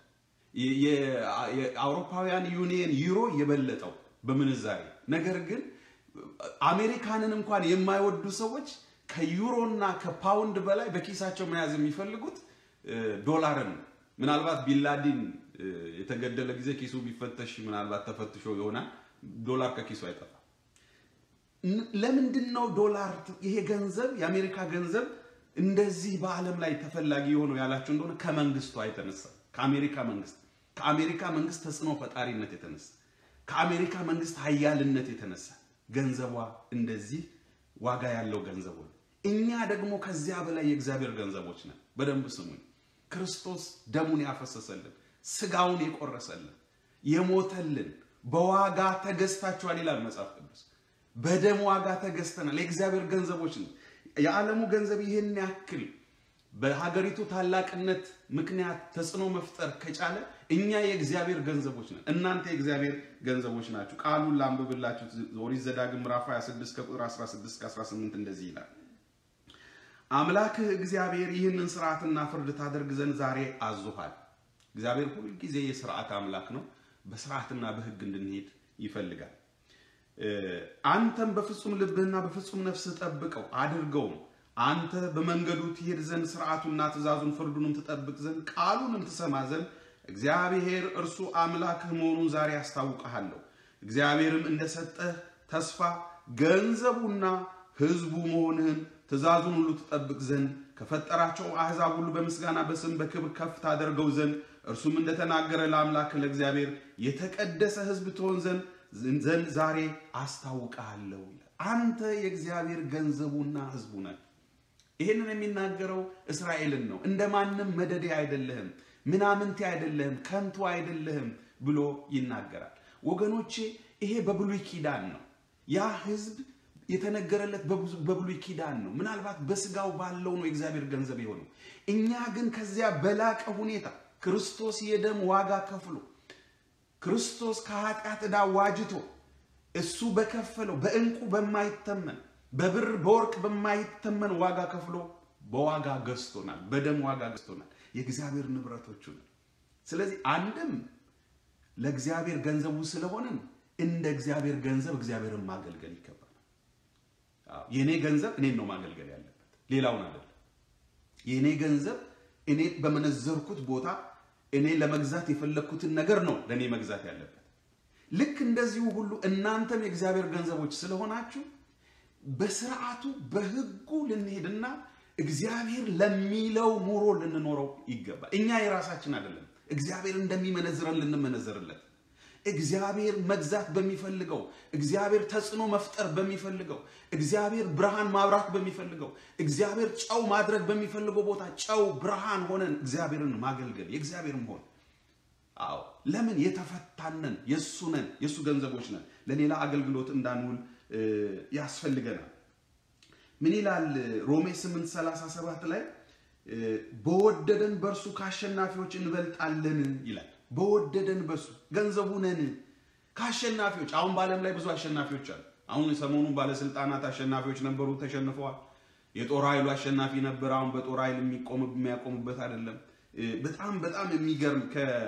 የአውሮፓውያን ዩኒየን ዩሮ እየበለጠው በመንዛሬ። ነገር ግን አሜሪካንን እንኳን የማይወዱ ሰዎች ከዩሮና ከፓውንድ በላይ በኪሳቸው መያዝ የሚፈልጉት ዶላርን ነው። ምናልባት ቢንላዲን የተገደለ ጊዜ ኪሱ ቢፈተሽ ምናልባት ተፈትሾ ይሆናል። ዶላር ከኪሱ አይጠፋም። ለምንድን ነው ዶላር ይሄ ገንዘብ የአሜሪካ ገንዘብ እንደዚህ በዓለም ላይ ተፈላጊ የሆነው ያላችሁ እንደሆነ ከመንግስቱ አይተነሳ፣ ከአሜሪካ መንግስት ተጽዕኖ ፈጣሪነት የተነሳ፣ ከአሜሪካ መንግስት ኃያልነት የተነሳ ገንዘቧ እንደዚህ ዋጋ ያለው ገንዘብ ነው። እኛ ደግሞ ከዚያ በላይ የእግዚአብሔር ገንዘቦች ነን። በደንብ ስሙኝ። ክርስቶስ ደሙን ያፈሰሰልን፣ ስጋውን የቆረሰልን፣ የሞተልን በዋጋ ተገዝታችኋል ይላል መጽሐፍ ቅዱስ። በደም ዋጋ ተገዝተናል። የእግዚአብሔር ገንዘቦች ነን። የዓለሙ ገንዘብ ይሄን ያክል በሀገሪቱ ታላቅነት ምክንያት ተጽዕኖ መፍጠር ከቻለ እኛ የእግዚአብሔር ገንዘቦች ነን። እናንተ የእግዚአብሔር ገንዘቦች ናችሁ። ቃሉን ላንብብላችሁ። ኦሪት ዘዳግም ምዕራፍ 26 ከቁጥር 16 እስከ 18 እንደዚህ ይላል። አምላክህ እግዚአብሔር ይህንን ሥርዓትና ፍርድ ታደርግ ዘንድ ዛሬ አዞሃል። እግዚአብሔር ሁሉ ጊዜ የሥርዓት አምላክ ነው። በሥርዓትና በሕግ እንድንሄድ ይፈልጋል። አንተም በፍጹም ልብህና በፍጹም ነፍስህ ጠብቀው አድርገው። አንተ በመንገዱ ትሄድ ዘንድ ሥርዓቱና ትእዛዙን ፍርዱንም ትጠብቅ ዘንድ ቃሉንም ትሰማ ዘንድ እግዚአብሔር እርሱ አምላክህ መሆኑን ዛሬ አስታውቀሃለሁ። እግዚአብሔርም እንደሰጠህ ተስፋ ገንዘቡና ሕዝቡ መሆንህን ትእዛዙን ሁሉ ትጠብቅ ዘንድ ከፈጠራቸው አሕዛብ ሁሉ በምስጋና በስም በክብር ከፍ ታደርገው ዘንድ እርሱም እንደተናገረ ለአምላክ ለእግዚአብሔር የተቀደሰ ሕዝብ ትሆን ዘንድ ዛሬ አስታውቀሃለሁ። አንተ የእግዚአብሔር ገንዘቡና ሕዝቡ ነህ። ይሄንን የሚናገረው እስራኤልን ነው። እንደማንም መደዴ አይደለህም፣ ምናምንቴ አይደለህም፣ ከንቱ አይደለህም ብሎ ይናገራል። ወገኖቼ ይሄ በብሉይ ኪዳን ነው። ያ ሕዝብ የተነገረለት በብሉይ ኪዳን ነው። ምናልባት በስጋው ባለው ነው የእግዚአብሔር ገንዘብ የሆነው። እኛ ግን ከዚያ በላቀ ሁኔታ ክርስቶስ የደም ዋጋ ከፍሎ ክርስቶስ ከኃጢአት ዕዳ ዋጅቶ እሱ በከፈለው በእንቁ በማይተመን በብር በወርቅ በማይተመን ዋጋ ከፍሎ በዋጋ ገዝቶናል፣ በደም ዋጋ ገዝቶናል። የእግዚአብሔር ንብረቶቹ ነን። ስለዚህ አንድም ለእግዚአብሔር ገንዘቡ ስለሆነን እንደ እግዚአብሔር ገንዘብ እግዚአብሔርን ማገልገል ይገባል። የኔ ገንዘብ እኔን ነው ማገልገል ያለበት፣ ሌላውን አይደለም። የኔ ገንዘብ እኔ በመነዘርኩት ቦታ እኔ ለመግዛት የፈለኩትን ነገር ነው ለኔ መግዛት ያለበት። ልክ እንደዚሁ ሁሉ እናንተም የእግዚአብሔር ገንዘቦች ስለሆናችሁ በሥርዓቱ በሕጉ ልንሄድና እግዚአብሔር ለሚለው ኑሮ ልንኖረው ይገባል። እኛ የራሳችን አይደለም። እግዚአብሔር እንደሚመነዝረን ልንመነዘርለት፣ እግዚአብሔር መግዛት በሚፈልገው፣ እግዚአብሔር ተጽዕኖ መፍጠር በሚፈልገው፣ እግዚአብሔር ብርሃን ማብራት በሚፈልገው፣ እግዚአብሔር ጨው ማድረግ በሚፈልገው ቦታ ጨው ብርሃን ሆነን እግዚአብሔርን ማገልገል የእግዚአብሔር መሆን። አዎ ለምን የተፈታነን የሱ ነን የሱ ገንዘቦች ነን ለሌላ አገልግሎት እንዳንውል ያስፈልገናል ምን ይላል ሮሜ 8:37 ላይ በወደደን በርሱ ካሸናፊዎች እንበልጣለን ይላል በወደደን በርሱ ገንዘቡ ነን ካሸናፊዎች አሁን በአለም ላይ ብዙ አሸናፊዎች አሉ አሁን ሰሞኑን ባለስልጣናት አሸናፊዎች ነበሩ ተሸንፈዋል የጦር ኃይሉ አሸናፊ ነበር አሁን በጦር ኃይል የሚያቆምበት አይደለም በጣም የሚገርም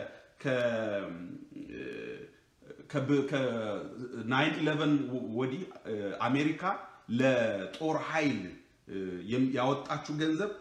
ከ 9/11 ወዲህ አሜሪካ ለጦር ኃይል ያወጣችው ገንዘብ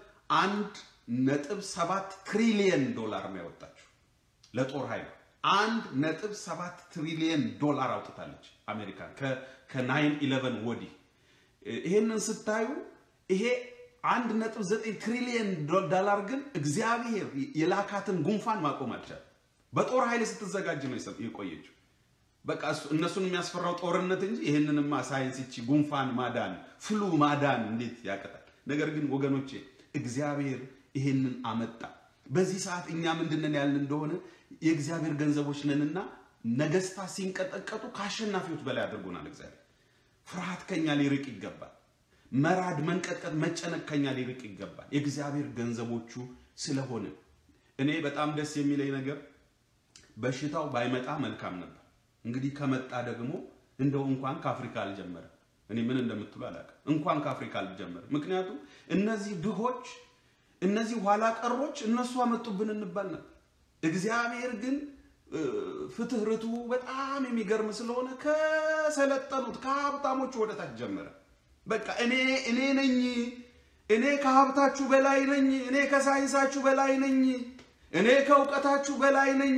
1.7 ትሪሊየን ዶላር ነው ያወጣችው ለጦር ኃይል 1.7 ትሪሊየን ዶላር አውጥታለች አሜሪካ ከ9/11 ወዲህ ይሄንን ስታዩ ይሄ 1.9 ትሪሊየን ዶላር ግን እግዚአብሔር የላካትን ጉንፋን ማቆም አልቻለም በጦር ኃይል ስትዘጋጅ ነው የቆየችው በቃ እነሱን የሚያስፈራው ጦርነት እንጂ ይሄንንማ ሳይንስ እቺ ጉንፋን ማዳን ፍሉ ማዳን እንዴት ያቀጣል ነገር ግን ወገኖቼ እግዚአብሔር ይሄንን አመጣ በዚህ ሰዓት እኛ ምንድነን ያልን እንደሆነ የእግዚአብሔር ገንዘቦች ነንና ነገስታ ሲንቀጠቀጡ ካሸናፊዎች በላይ አድርጎናል እግዚአብሔር ፍርሃት ከኛ ሊርቅ ይገባል መራድ መንቀጥቀጥ መጨነቅ ከኛ ሊርቅ ይገባል የእግዚአብሔር ገንዘቦቹ ስለሆነ እኔ በጣም ደስ የሚለኝ ነገር በሽታው ባይመጣ መልካም ነበር እንግዲህ ከመጣ ደግሞ እንደው እንኳን ከአፍሪካ አልጀመረ እኔ ምን እንደምትሉ አላውቅም እንኳን ከአፍሪካ አልጀመረ ምክንያቱም እነዚህ ድሆች እነዚህ ኋላ ቀሮች እነሱ አመጡብን እንባል ነበር እግዚአብሔር ግን ፍትህርቱ በጣም የሚገርም ስለሆነ ከሰለጠኑት ከሀብታሞች ወደታች ጀመረ በቃ እኔ ነኝ እኔ ከሀብታችሁ በላይ ነኝ እኔ ከሳይንሳችሁ በላይ ነኝ እኔ ከውቀታችሁ በላይ ነኝ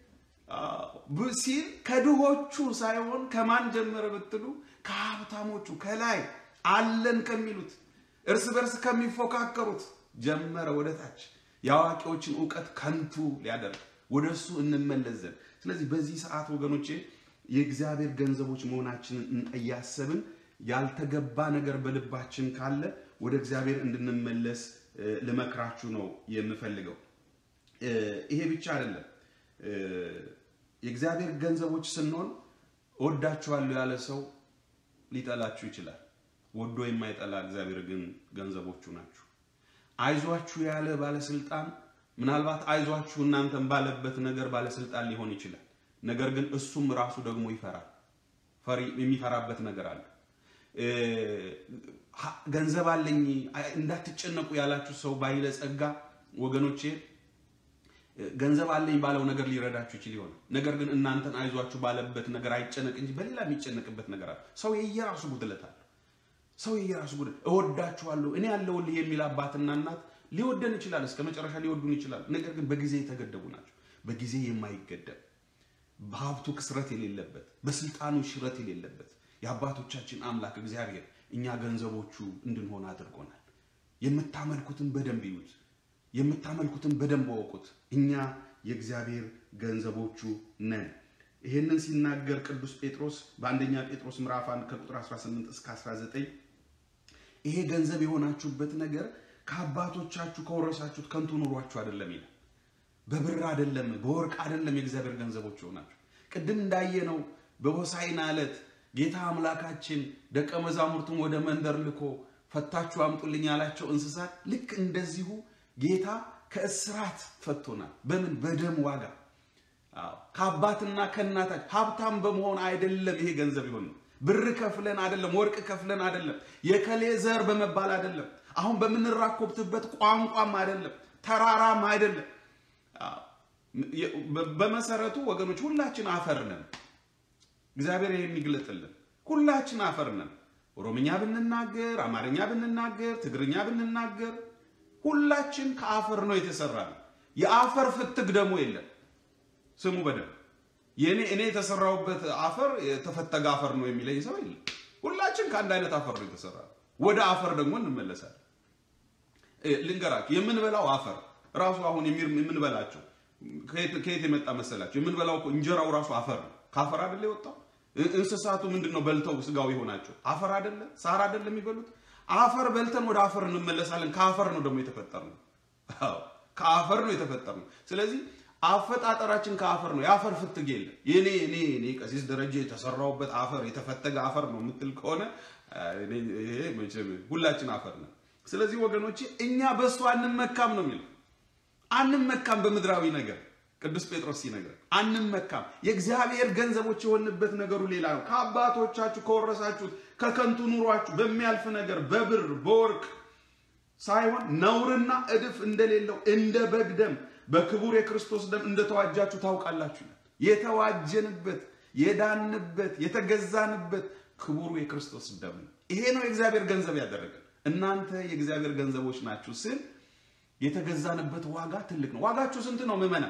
ሲል ከድሆቹ ሳይሆን ከማን ጀመረ ብትሉ ከሀብታሞቹ ከላይ አለን ከሚሉት እርስ በርስ ከሚፎካከሩት ጀመረ ወደታች ያዋቂዎችን ዕውቀት ከንቱ ሊያደርግ ወደሱ እንመለዘን ስለዚህ በዚህ ሰዓት ወገኖቼ የእግዚአብሔር ገንዘቦች መሆናችንን እያሰብን ያልተገባ ነገር በልባችን ካለ ወደ እግዚአብሔር እንድንመለስ ለመክራችሁ ነው የምፈልገው ይሄ ብቻ አይደለም የእግዚአብሔር ገንዘቦች ስንሆን ወዳችኋለሁ ያለ ሰው ሊጠላችሁ ይችላል ወዶ የማይጠላ እግዚአብሔር ግን ገንዘቦቹ ናችሁ አይዟችሁ ያለ ባለስልጣን ምናልባት አይዟችሁ እናንተም ባለበት ነገር ባለስልጣን ሊሆን ይችላል ነገር ግን እሱም ራሱ ደግሞ ይፈራል የሚፈራበት ነገር አለ ገንዘብ አለኝ እንዳትጨነቁ ያላችሁ ሰው ባይለ ጸጋ ወገኖቼ ገንዘብ አለኝ ባለው ነገር ሊረዳችሁ ይችላል ይሆናል ነገር ግን እናንተን አይዟችሁ ባለበት ነገር አይጨነቅ እንጂ በሌላ የሚጨነቅበት ነገር አለ ሰው የየራሱ ጉድለት አለ ሰው የየራሱ ጉድለት እወዳችኋለሁ እኔ ያለውልህ የሚል አባትና እናት ሊወደን ይችላል እስከ መጨረሻ ሊወዱን ይችላል ነገር ግን በጊዜ የተገደቡ ናቸው በጊዜ የማይገደብ በሀብቱ ክስረት የሌለበት በስልጣኑ ሽረት የሌለበት የአባቶቻችን አምላክ እግዚአብሔር እኛ ገንዘቦቹ እንድንሆን አድርጎናል የምታመልኩትን በደንብ ይዩት የምታመልኩትን በደንብ ወቁት እኛ የእግዚአብሔር ገንዘቦቹ ነን ይሄንን ሲናገር ቅዱስ ጴጥሮስ በአንደኛ ጴጥሮስ ምዕራፍ 1 ከቁጥር 18 እስከ 19 ይሄ ገንዘብ የሆናችሁበት ነገር ከአባቶቻችሁ ከወረሳችሁት ከንቱ ኑሯችሁ አይደለም ይላል በብር አይደለም በወርቅ አይደለም የእግዚአብሔር ገንዘቦች ሆናችሁ ቅድም እንዳየነው በሆሳዕና ዕለት ጌታ አምላካችን ደቀ መዛሙርቱን ወደ መንደር ልኮ ፈታችሁ አምጡልኝ ያላቸው እንስሳት ልክ እንደዚሁ ጌታ ከእስራት ፈቶናል በምን በደም ዋጋ ከአባትና ከእናታችን ሀብታም በመሆን አይደለም ይሄ ገንዘብ ይሆን ብር ከፍለን አይደለም ወርቅ ከፍለን አይደለም የከሌ ዘር በመባል አይደለም አሁን በመንራኮብትበት ቋንቋም አይደለም ተራራም አይደለም በመሰረቱ ወገኖች ሁላችን አፈር ነን እግዚአብሔር የሚግለጥልን ሁላችን አፈር ነን ኦሮምኛ ብንናገር አማርኛ ብንናገር ትግርኛ ብንናገር ሁላችን ከአፈር ነው የተሰራነው የአፈር ፍትግ ደግሞ የለም ስሙ በደም እኔ የተሰራውበት አፈር የተፈተገ አፈር ነው የሚለኝ ሰው የለም ሁላችን ከአንድ አይነት አፈር ነው የተሰራነው ወደ አፈር ደግሞ እንመለሳለን ልንገራችሁ የምንበላው አፈር ራሱ አሁን የምንበላቸው ከየት የመጣ መሰላችሁ የምንበላው እንጀራው ራሱ አፈር ነው ካፈር አይደለ የወጣው እንስሳቱ ምንድነው በልተው ስጋው ይሆናቸው አፈር አይደለ ሳር አይደለ የሚበሉት አፈር በልተን ወደ አፈር እንመለሳለን ካፈር ነው ደግሞ የተፈጠርነው አዎ ካፈር ነው የተፈጠርነው ስለዚህ አፈጣጠራችን ከአፈር ነው ያፈር ፍትግ የለ የኔ ቀሲስ ደረጃ የተሰራውበት አፈር የተፈተገ አፈር ነው ምትል ከሆነ ይሄ መቼም ሁላችን አፈር ነው ስለዚህ ወገኖቼ እኛ በሱ አንመካም ነው የሚለው አንመካም በመድራዊ ነገር ቅዱስ ጴጥሮስ ሲነግረን አንመካም የእግዚአብሔር ገንዘቦች የሆንበት ነገሩ ሌላ ነው ከአባቶቻችሁ ከወረሳችሁት ከከንቱ ኑሯችሁ በሚያልፍ ነገር በብር በወርቅ ሳይሆን ነውርና እድፍ እንደሌለው እንደ በግ ደም በክቡር የክርስቶስ ደም እንደተዋጃችሁ ታውቃላችሁ የተዋጀንበት የዳንበት የተገዛንበት ክቡር የክርስቶስ ደም ይሄ ነው የእግዚአብሔር ገንዘብ ያደረገን እናንተ የእግዚአብሔር ገንዘቦች ናችሁ ስል የተገዛንበት ዋጋ ትልቅ ነው ዋጋችሁ ስንት ነው ምመና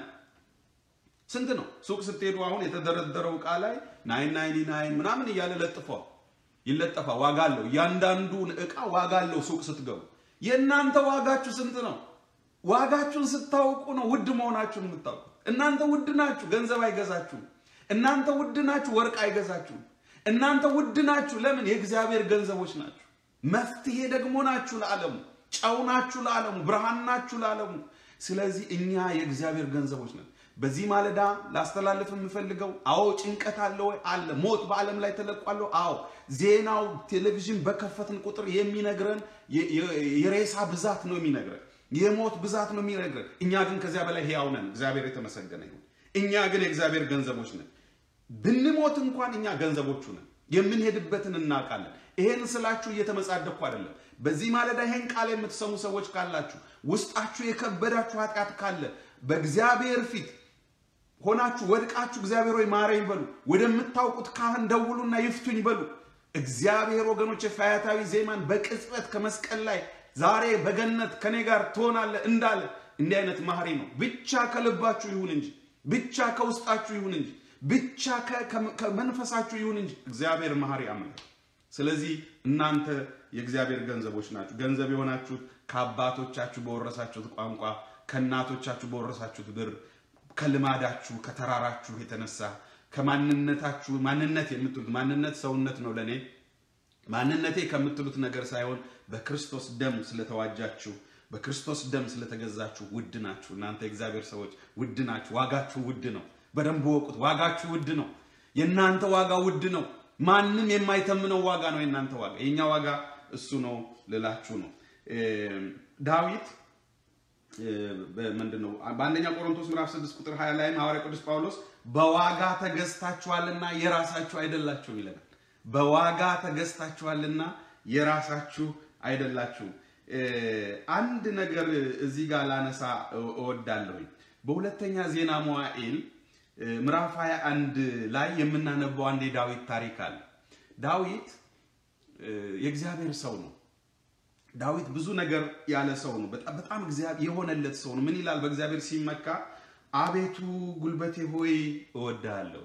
ስንት ነው ሱቅ ስትሄዱ አሁን የተደረደረው ዕቃ ላይ 999 ምናምን ይያለ ለጥፈው ይለጠፋ ዋጋ አለው ያንዳንዱ ዕቃ ዋጋ አለው ሱቅ ስትገቡ የናንተ ዋጋችሁ ስንት ነው ዋጋችሁን ስታውቁ ነው ውድ መሆናችሁን የምታውቁ እናንተ ውድ ናችሁ ገንዘብ አይገዛችሁ እናንተ ውድ ናችሁ ወርቅ አይገዛችሁ እናንተ ውድ ናችሁ ለምን የእግዚአብሔር ገንዘቦች ናችሁ መፍትሄ ደግሞ ናችሁ ለዓለሙ ጫው ናችሁ ለዓለሙ ብርሃን ናችሁ ለዓለሙ ስለዚህ እኛ የእግዚአብሔር ገንዘቦች ነን በዚህ ማለዳ ላስተላልፍ የምፈልገው አዎ ጭንቀት አለ ወይ አለ ሞት በዓለም ላይ ተለቋል አዎ ዜናው ቴሌቪዥን በከፈትን ቁጥር የሚነግረን የሬሳ ብዛት ነው የሚነግረን የሞት ብዛት ነው የሚነግረን እኛ ግን ከዚያ በላይ ሕያው ነን እግዚአብሔር የተመሰገነ ይሁን እኛ ግን የእግዚአብሔር ገንዘቦች ነን ብንሞት እንኳን እኛ ገንዘቦቹ ነን የምንሄድበትን እናውቃለን ይሄን ስላችሁ እየተመጻደቅኩ አይደለም በዚህ ማለዳ ይሄን ቃል የምትሰሙ ሰዎች ካላችሁ ውስጣችሁ የከበዳችሁ ኃጢአት ካለ በእግዚአብሔር ፊት ሆናችሁ ወድቃችሁ እግዚአብሔር ሆይ ማረኝ በሉ ወደምታውቁት ካህን ደውሉና ይፍቱኝ በሉ እግዚአብሔር ወገኖች ፈያታዊ ዜማን በቅጽበት ከመስቀል ላይ ዛሬ በገነት ከኔ ጋር ትሆናለህ እንዳለ እንዲህ አይነት ማህሪ ነው ብቻ ከልባችሁ ይሁን እንጂ ብቻ ከውስጣችሁ ይሁን እንጂ ብቻ ከመንፈሳችሁ ይሁን እንጂ እግዚአብሔር ማህሪ አምላክ ስለዚህ እናንተ የእግዚአብሔር ገንዘቦች ናችሁ ገንዘብ የሆናችሁት ከአባቶቻችሁ በወረሳችሁት ቋንቋ ከናቶቻችሁ በወረሳችሁት ብር ከልማዳችሁ ከተራራችሁ የተነሳ ከማንነታችሁ ማንነት የምትሉት ማንነት ሰውነት ነው ለኔ ማንነቴ ከምትሉት ነገር ሳይሆን በክርስቶስ ደም ስለተዋጃችሁ በክርስቶስ ደም ስለተገዛችሁ ውድ ናችሁ እናንተ የእግዚአብሔር ሰዎች ውድ ናችሁ ዋጋችሁ ውድ ነው በደንብ ወቁት ዋጋችሁ ውድ ነው የናንተ ዋጋ ውድ ነው ማንንም የማይተምነው ዋጋ ነው የናንተ ዋጋ የኛ ዋጋ እሱ ነው ልላችሁ ነው ዳዊት በመንደነው በአንደኛ ቆሮንቶስ ምዕራፍ 6 ቁጥር 20 ላይ ሐዋርያ ቅዱስ ጳውሎስ በዋጋ ተገዝታችኋልና የራሳችሁ አይደላችሁም ይላል በዋጋ ተገዝታችኋልና የራሳችሁ አይደላችሁም አንድ ነገር እዚህ ጋር ላነሳ እወዳለሁ በሁለተኛ ዜና መዋዕል ምዕራፍ 21 ላይ የምናነበው አንድ ዳዊት ታሪክ አለ ዳዊት የእግዚአብሔር ሰው ነው ዳዊት ብዙ ነገር ያለ ሰው ነው በጣም እግዚአብሔር የሆነለት ሰው ነው ምን ይላል በእግዚአብሔር ሲመካ አቤቱ ጉልበቴ ሆይ እወድሃለሁ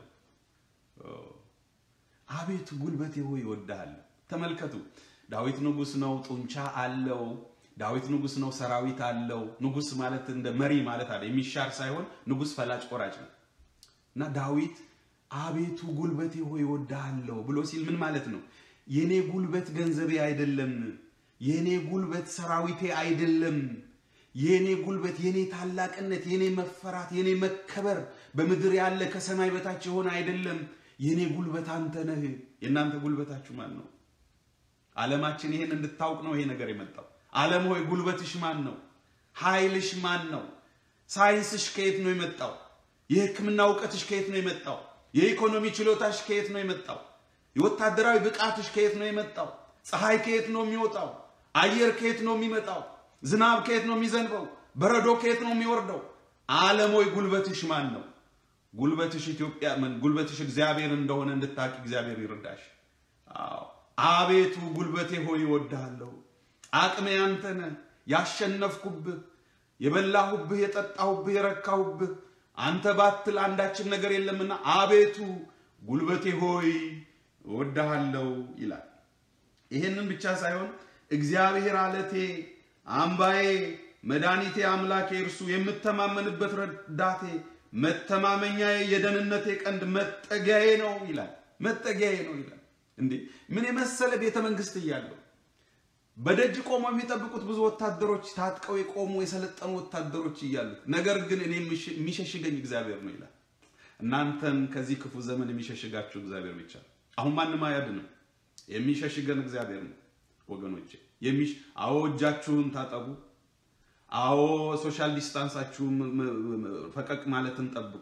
አቤቱ ጉልበቴ ሆይ እወድሃለሁ ተመልከቱ ዳዊት ንጉስ ነው ጡንቻ አለው ዳዊት ንጉስ ነው ሰራዊት አለው ንጉስ ማለት እንደ መሪ ማለት አይደል የሚሻር ሳይሆን ንጉስ ፈላጭ ቆራጭ ነው እና ዳዊት አቤቱ ጉልበቴ ሆይ እወድሃለሁ ብሎ ሲል ምን ማለት ነው የኔ ጉልበት ገንዘቤ አይደለም የኔ ጉልበት ሰራዊቴ አይደለም የኔ ጉልበት የኔ ታላቅነት የኔ መፈራት የኔ መከበር በመድር ያለ ከሰማይ በታች የሆነ አይደለም የኔ ጉልበት አንተ ነህ የናንተ ጉልበታችሁ ማን ነው ዓለማችን ይሄን እንድታውቅ ነው ይሄ ነገር የመጣው ዓለም ሆይ ጉልበትሽ ማን ነው ኃይልሽ ማን ነው ሳይንስሽ ከየት ነው የመጣው የሕክምና ዕውቀትሽ ከየት ነው የመጣው የኢኮኖሚ ችሎታሽ ከየት ነው የመጣው የወታደራዊ ብቃትሽ ከየት ነው የመጣው ፀሐይ ከየት ነው የሚወጣው አየር ከየት ነው የሚመጣው ዝናብ ከየት ነው የሚዘንበው በረዶ ከየት ነው የሚወርደው ዓለም ሆይ ጉልበትሽ ማን ነው ጉልበትሽ ኢትዮጵያ ምን ጉልበትሽ እግዚአብሔር እንደሆነ እንድታቂ እግዚአብሔር ይርዳሽ አቤቱ ጉልበቴ ሆይ እወድሃለሁ አቅሜ አንተ ነህ ያሸነፍኩብህ የበላሁብህ የጠጣሁብህ የረካሁብህ አንተ ባትል አንዳችን ነገር የለምና አቤቱ ጉልበቴ ሆይ እወድሃለሁ ይላል ይሄንን ብቻ ሳይሆን እግዚአብሔር አለቴ አምባዬ መድኃኒቴ አምላኬ እርሱ የምተማመንበት ረዳቴ መተማመኛዬ የደህንነቴ ቀንድ መጠጊያዬ ነው ይላል መጠጊያዬ ነው ይላል እንዴ ምን የመሰለ ቤተ መንግስት ይያለው በደጅ ቆመው የሚጠብቁት ብዙ ወታደሮች ታጥቀው የቆሙ የሰለጠኑ ወታደሮች እያሉ ነገር ግን እኔ የሚሸሽገኝ እግዚአብሔር ነው ይላል። እናንተን ከዚህ ክፉ ዘመን የሚሸሽጋችሁ እግዚአብሔር ብቻ ነው። አሁን ማንም አያድንም። የሚሸሽገን እግዚአብሔር ነው ወገኖቼ። አዎ እጃችሁን ታጠቡ። አዎ ሶሻል ዲስታንሳችሁን ፈቀቅ ማለትን ጠብቁ።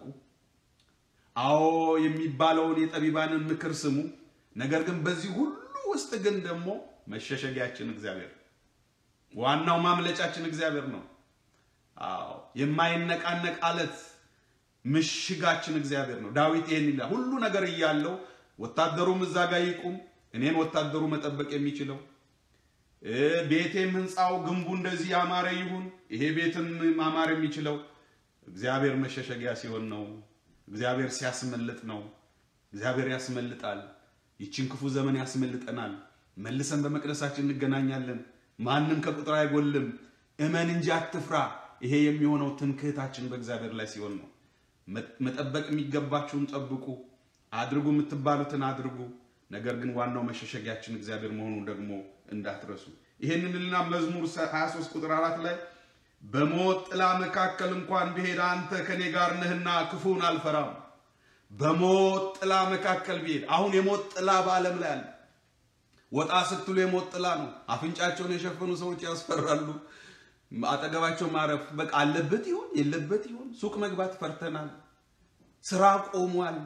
አዎ የሚባለውን የጠቢባንን ምክር ስሙ። ነገር ግን በዚህ ሁሉ ውስጥ ግን ደግሞ መሸሸጊያችን እግዚአብሔር ዋናው ማምለጫችን እግዚአብሔር ነው። አዎ የማይነቃነቅ አለት ምሽጋችን እግዚአብሔር ነው። ዳዊት ይሄን ይላል። ሁሉ ነገር እያለው ወታደሩም እዛ ጋር ይቁም፣ እኔን ወታደሩ መጠበቅ የሚችለው ቤቴም ህንጻው ግንቡ እንደዚህ ያማረ ይሁን፣ ይሄ ቤትም ማማር የሚችለው እግዚአብሔር መሸሸጊያ ሲሆን ነው። እግዚአብሔር ሲያስመልጥ ነው። እግዚአብሔር ያስመልጣል። ይችን ክፉ ዘመን ያስመልጠናል። መልሰን በመቅደሳችን እንገናኛለን። ማንም ከቁጥር አይጎልም። እመን እንጂ አትፍራ። ይሄ የሚሆነው ትምክህታችን በእግዚአብሔር ላይ ሲሆን ነው። መጠበቅ የሚገባችሁን ጠብቁ፣ አድርጉ የምትባሉትን አድርጉ። ነገር ግን ዋናው መሸሸጊያችን እግዚአብሔር መሆኑን ደግሞ እንዳትረሱ። ይሄንንልና መዝሙር 23 ቁጥር 4 ላይ በሞት ጥላ መካከል እንኳን ብሄድ አንተ ከኔ ጋር ነህና ክፉን አልፈራም። በሞት ጥላ መካከል ብሄድ፣ አሁን የሞት ጥላ በዓለም ላይ አለ። ወጣ ስትሉ የሞት ጥላ ነው። አፍንጫቸውን የሸፈኑ ሰዎች ያስፈራሉ። አጠገባቸው ማረፍ በቃ አለበት ይሁን የለበት ይሁን። ሱቅ መግባት ፈርተናል። ስራ ቆሟል።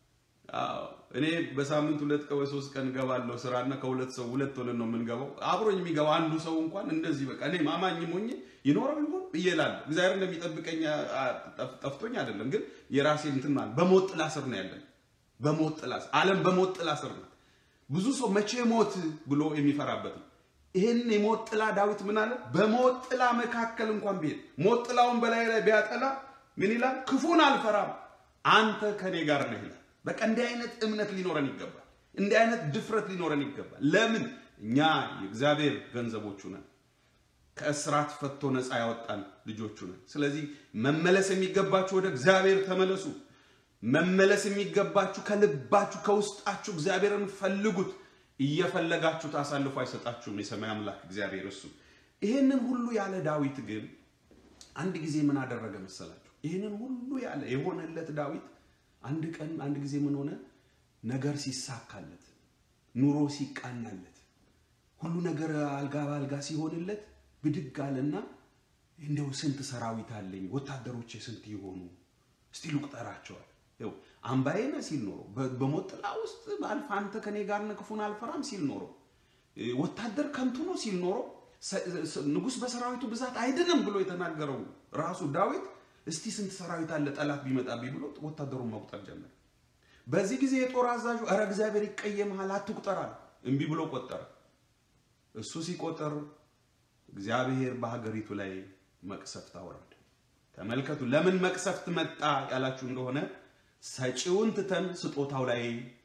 እኔ በሳምንት 2 ቀን ወይ 3 ቀን ገባለሁ ስራና ከሁለት ሰው ሁለት ሆነን ነው የምንገባው። አብሮኝ የሚገባ አንዱ ሰው እንኳን እንደዚህ በቃ እኔ ማማኝም ሆኜ ይኖረው ይሁን ይላል። እግዚአብሔር እንደሚጠብቀኝ ጠፍቶኝ አይደለም፣ ግን የራሴ እንትን ማለት በሞት ጥላ ስር ነው ያለን። በሞት ጥላ ዓለም በሞት ጥላ ስር ነው። ብዙ ሰው መቼ ሞት ብሎ የሚፈራበት ነው። ይሄን የሞት ጥላ ዳዊት ምን አለ? በሞት ጥላ መካከል እንኳን ቢሄድ፣ ሞት ጥላውን በላይ ላይ ቢያጠላ ምን ይላል? ክፉን አልፈራም አንተ ከኔ ጋር ነህ ይላል። በቃ እንዲህ አይነት እምነት ሊኖረን ይገባል። እንዲህ አይነት ድፍረት ሊኖረን ይገባል። ለምን? እኛ የእግዚአብሔር ገንዘቦቹ ነን። ከእስራት ፈቶ ነፃ ያወጣን ልጆቹ ነን። ስለዚህ መመለስ የሚገባችሁ ወደ እግዚአብሔር ተመለሱ። መመለስ የሚገባችሁ ከልባችሁ ከውስጣችሁ እግዚአብሔርን ፈልጉት። እየፈለጋችሁ ታሳልፉ አይሰጣችሁም የሰማይ አምላክ እግዚአብሔር እሱ። ይሄንን ሁሉ ያለ ዳዊት ግን አንድ ጊዜ ምን አደረገ መሰላችሁ? ይሄንን ሁሉ ያለ የሆነለት ዳዊት አንድ ቀን አንድ ጊዜ ምን ሆነ? ነገር ሲሳካለት፣ ኑሮ ሲቃናለት፣ ሁሉ ነገር አልጋ ባልጋ ሲሆንለት ብድግ አለና እንደው ስንት ሰራዊት አለኝ፣ ወታደሮቼ ስንት ይሆኑ እስቲ ልቁጠራቸው። ይው አምባዬና ሲል ኖሮ በሞት ጥላ ውስጥ አልፋ አንተ ከኔ ጋር ነህ ክፉን አልፈራም ሲል ኖሮ ወታደር ከንቱ ነው ሲል ኖሮ ንጉስ በሰራዊቱ ብዛት አይደለም ብሎ የተናገረው ራሱ ዳዊት እስቲ ስንት ሰራዊት አለ ጠላት ቢመጣብኝ ብሎ ወታደሩን መቁጠር ጀመረ። በዚህ ጊዜ የጦር አዛዡ አረ እግዚአብሔር ይቀየማል አትቁጠራል እንቢ ብሎ ቆጠረ። እሱ ሲቆጠር እግዚአብሔር በሀገሪቱ ላይ መቅሰፍት አወረደ። ተመልከቱ። ለምን መቅሰፍት መጣ ያላችሁ እንደሆነ ሰጪውን ትተን ስጦታው ላይ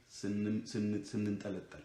ስንንጠለጠል፣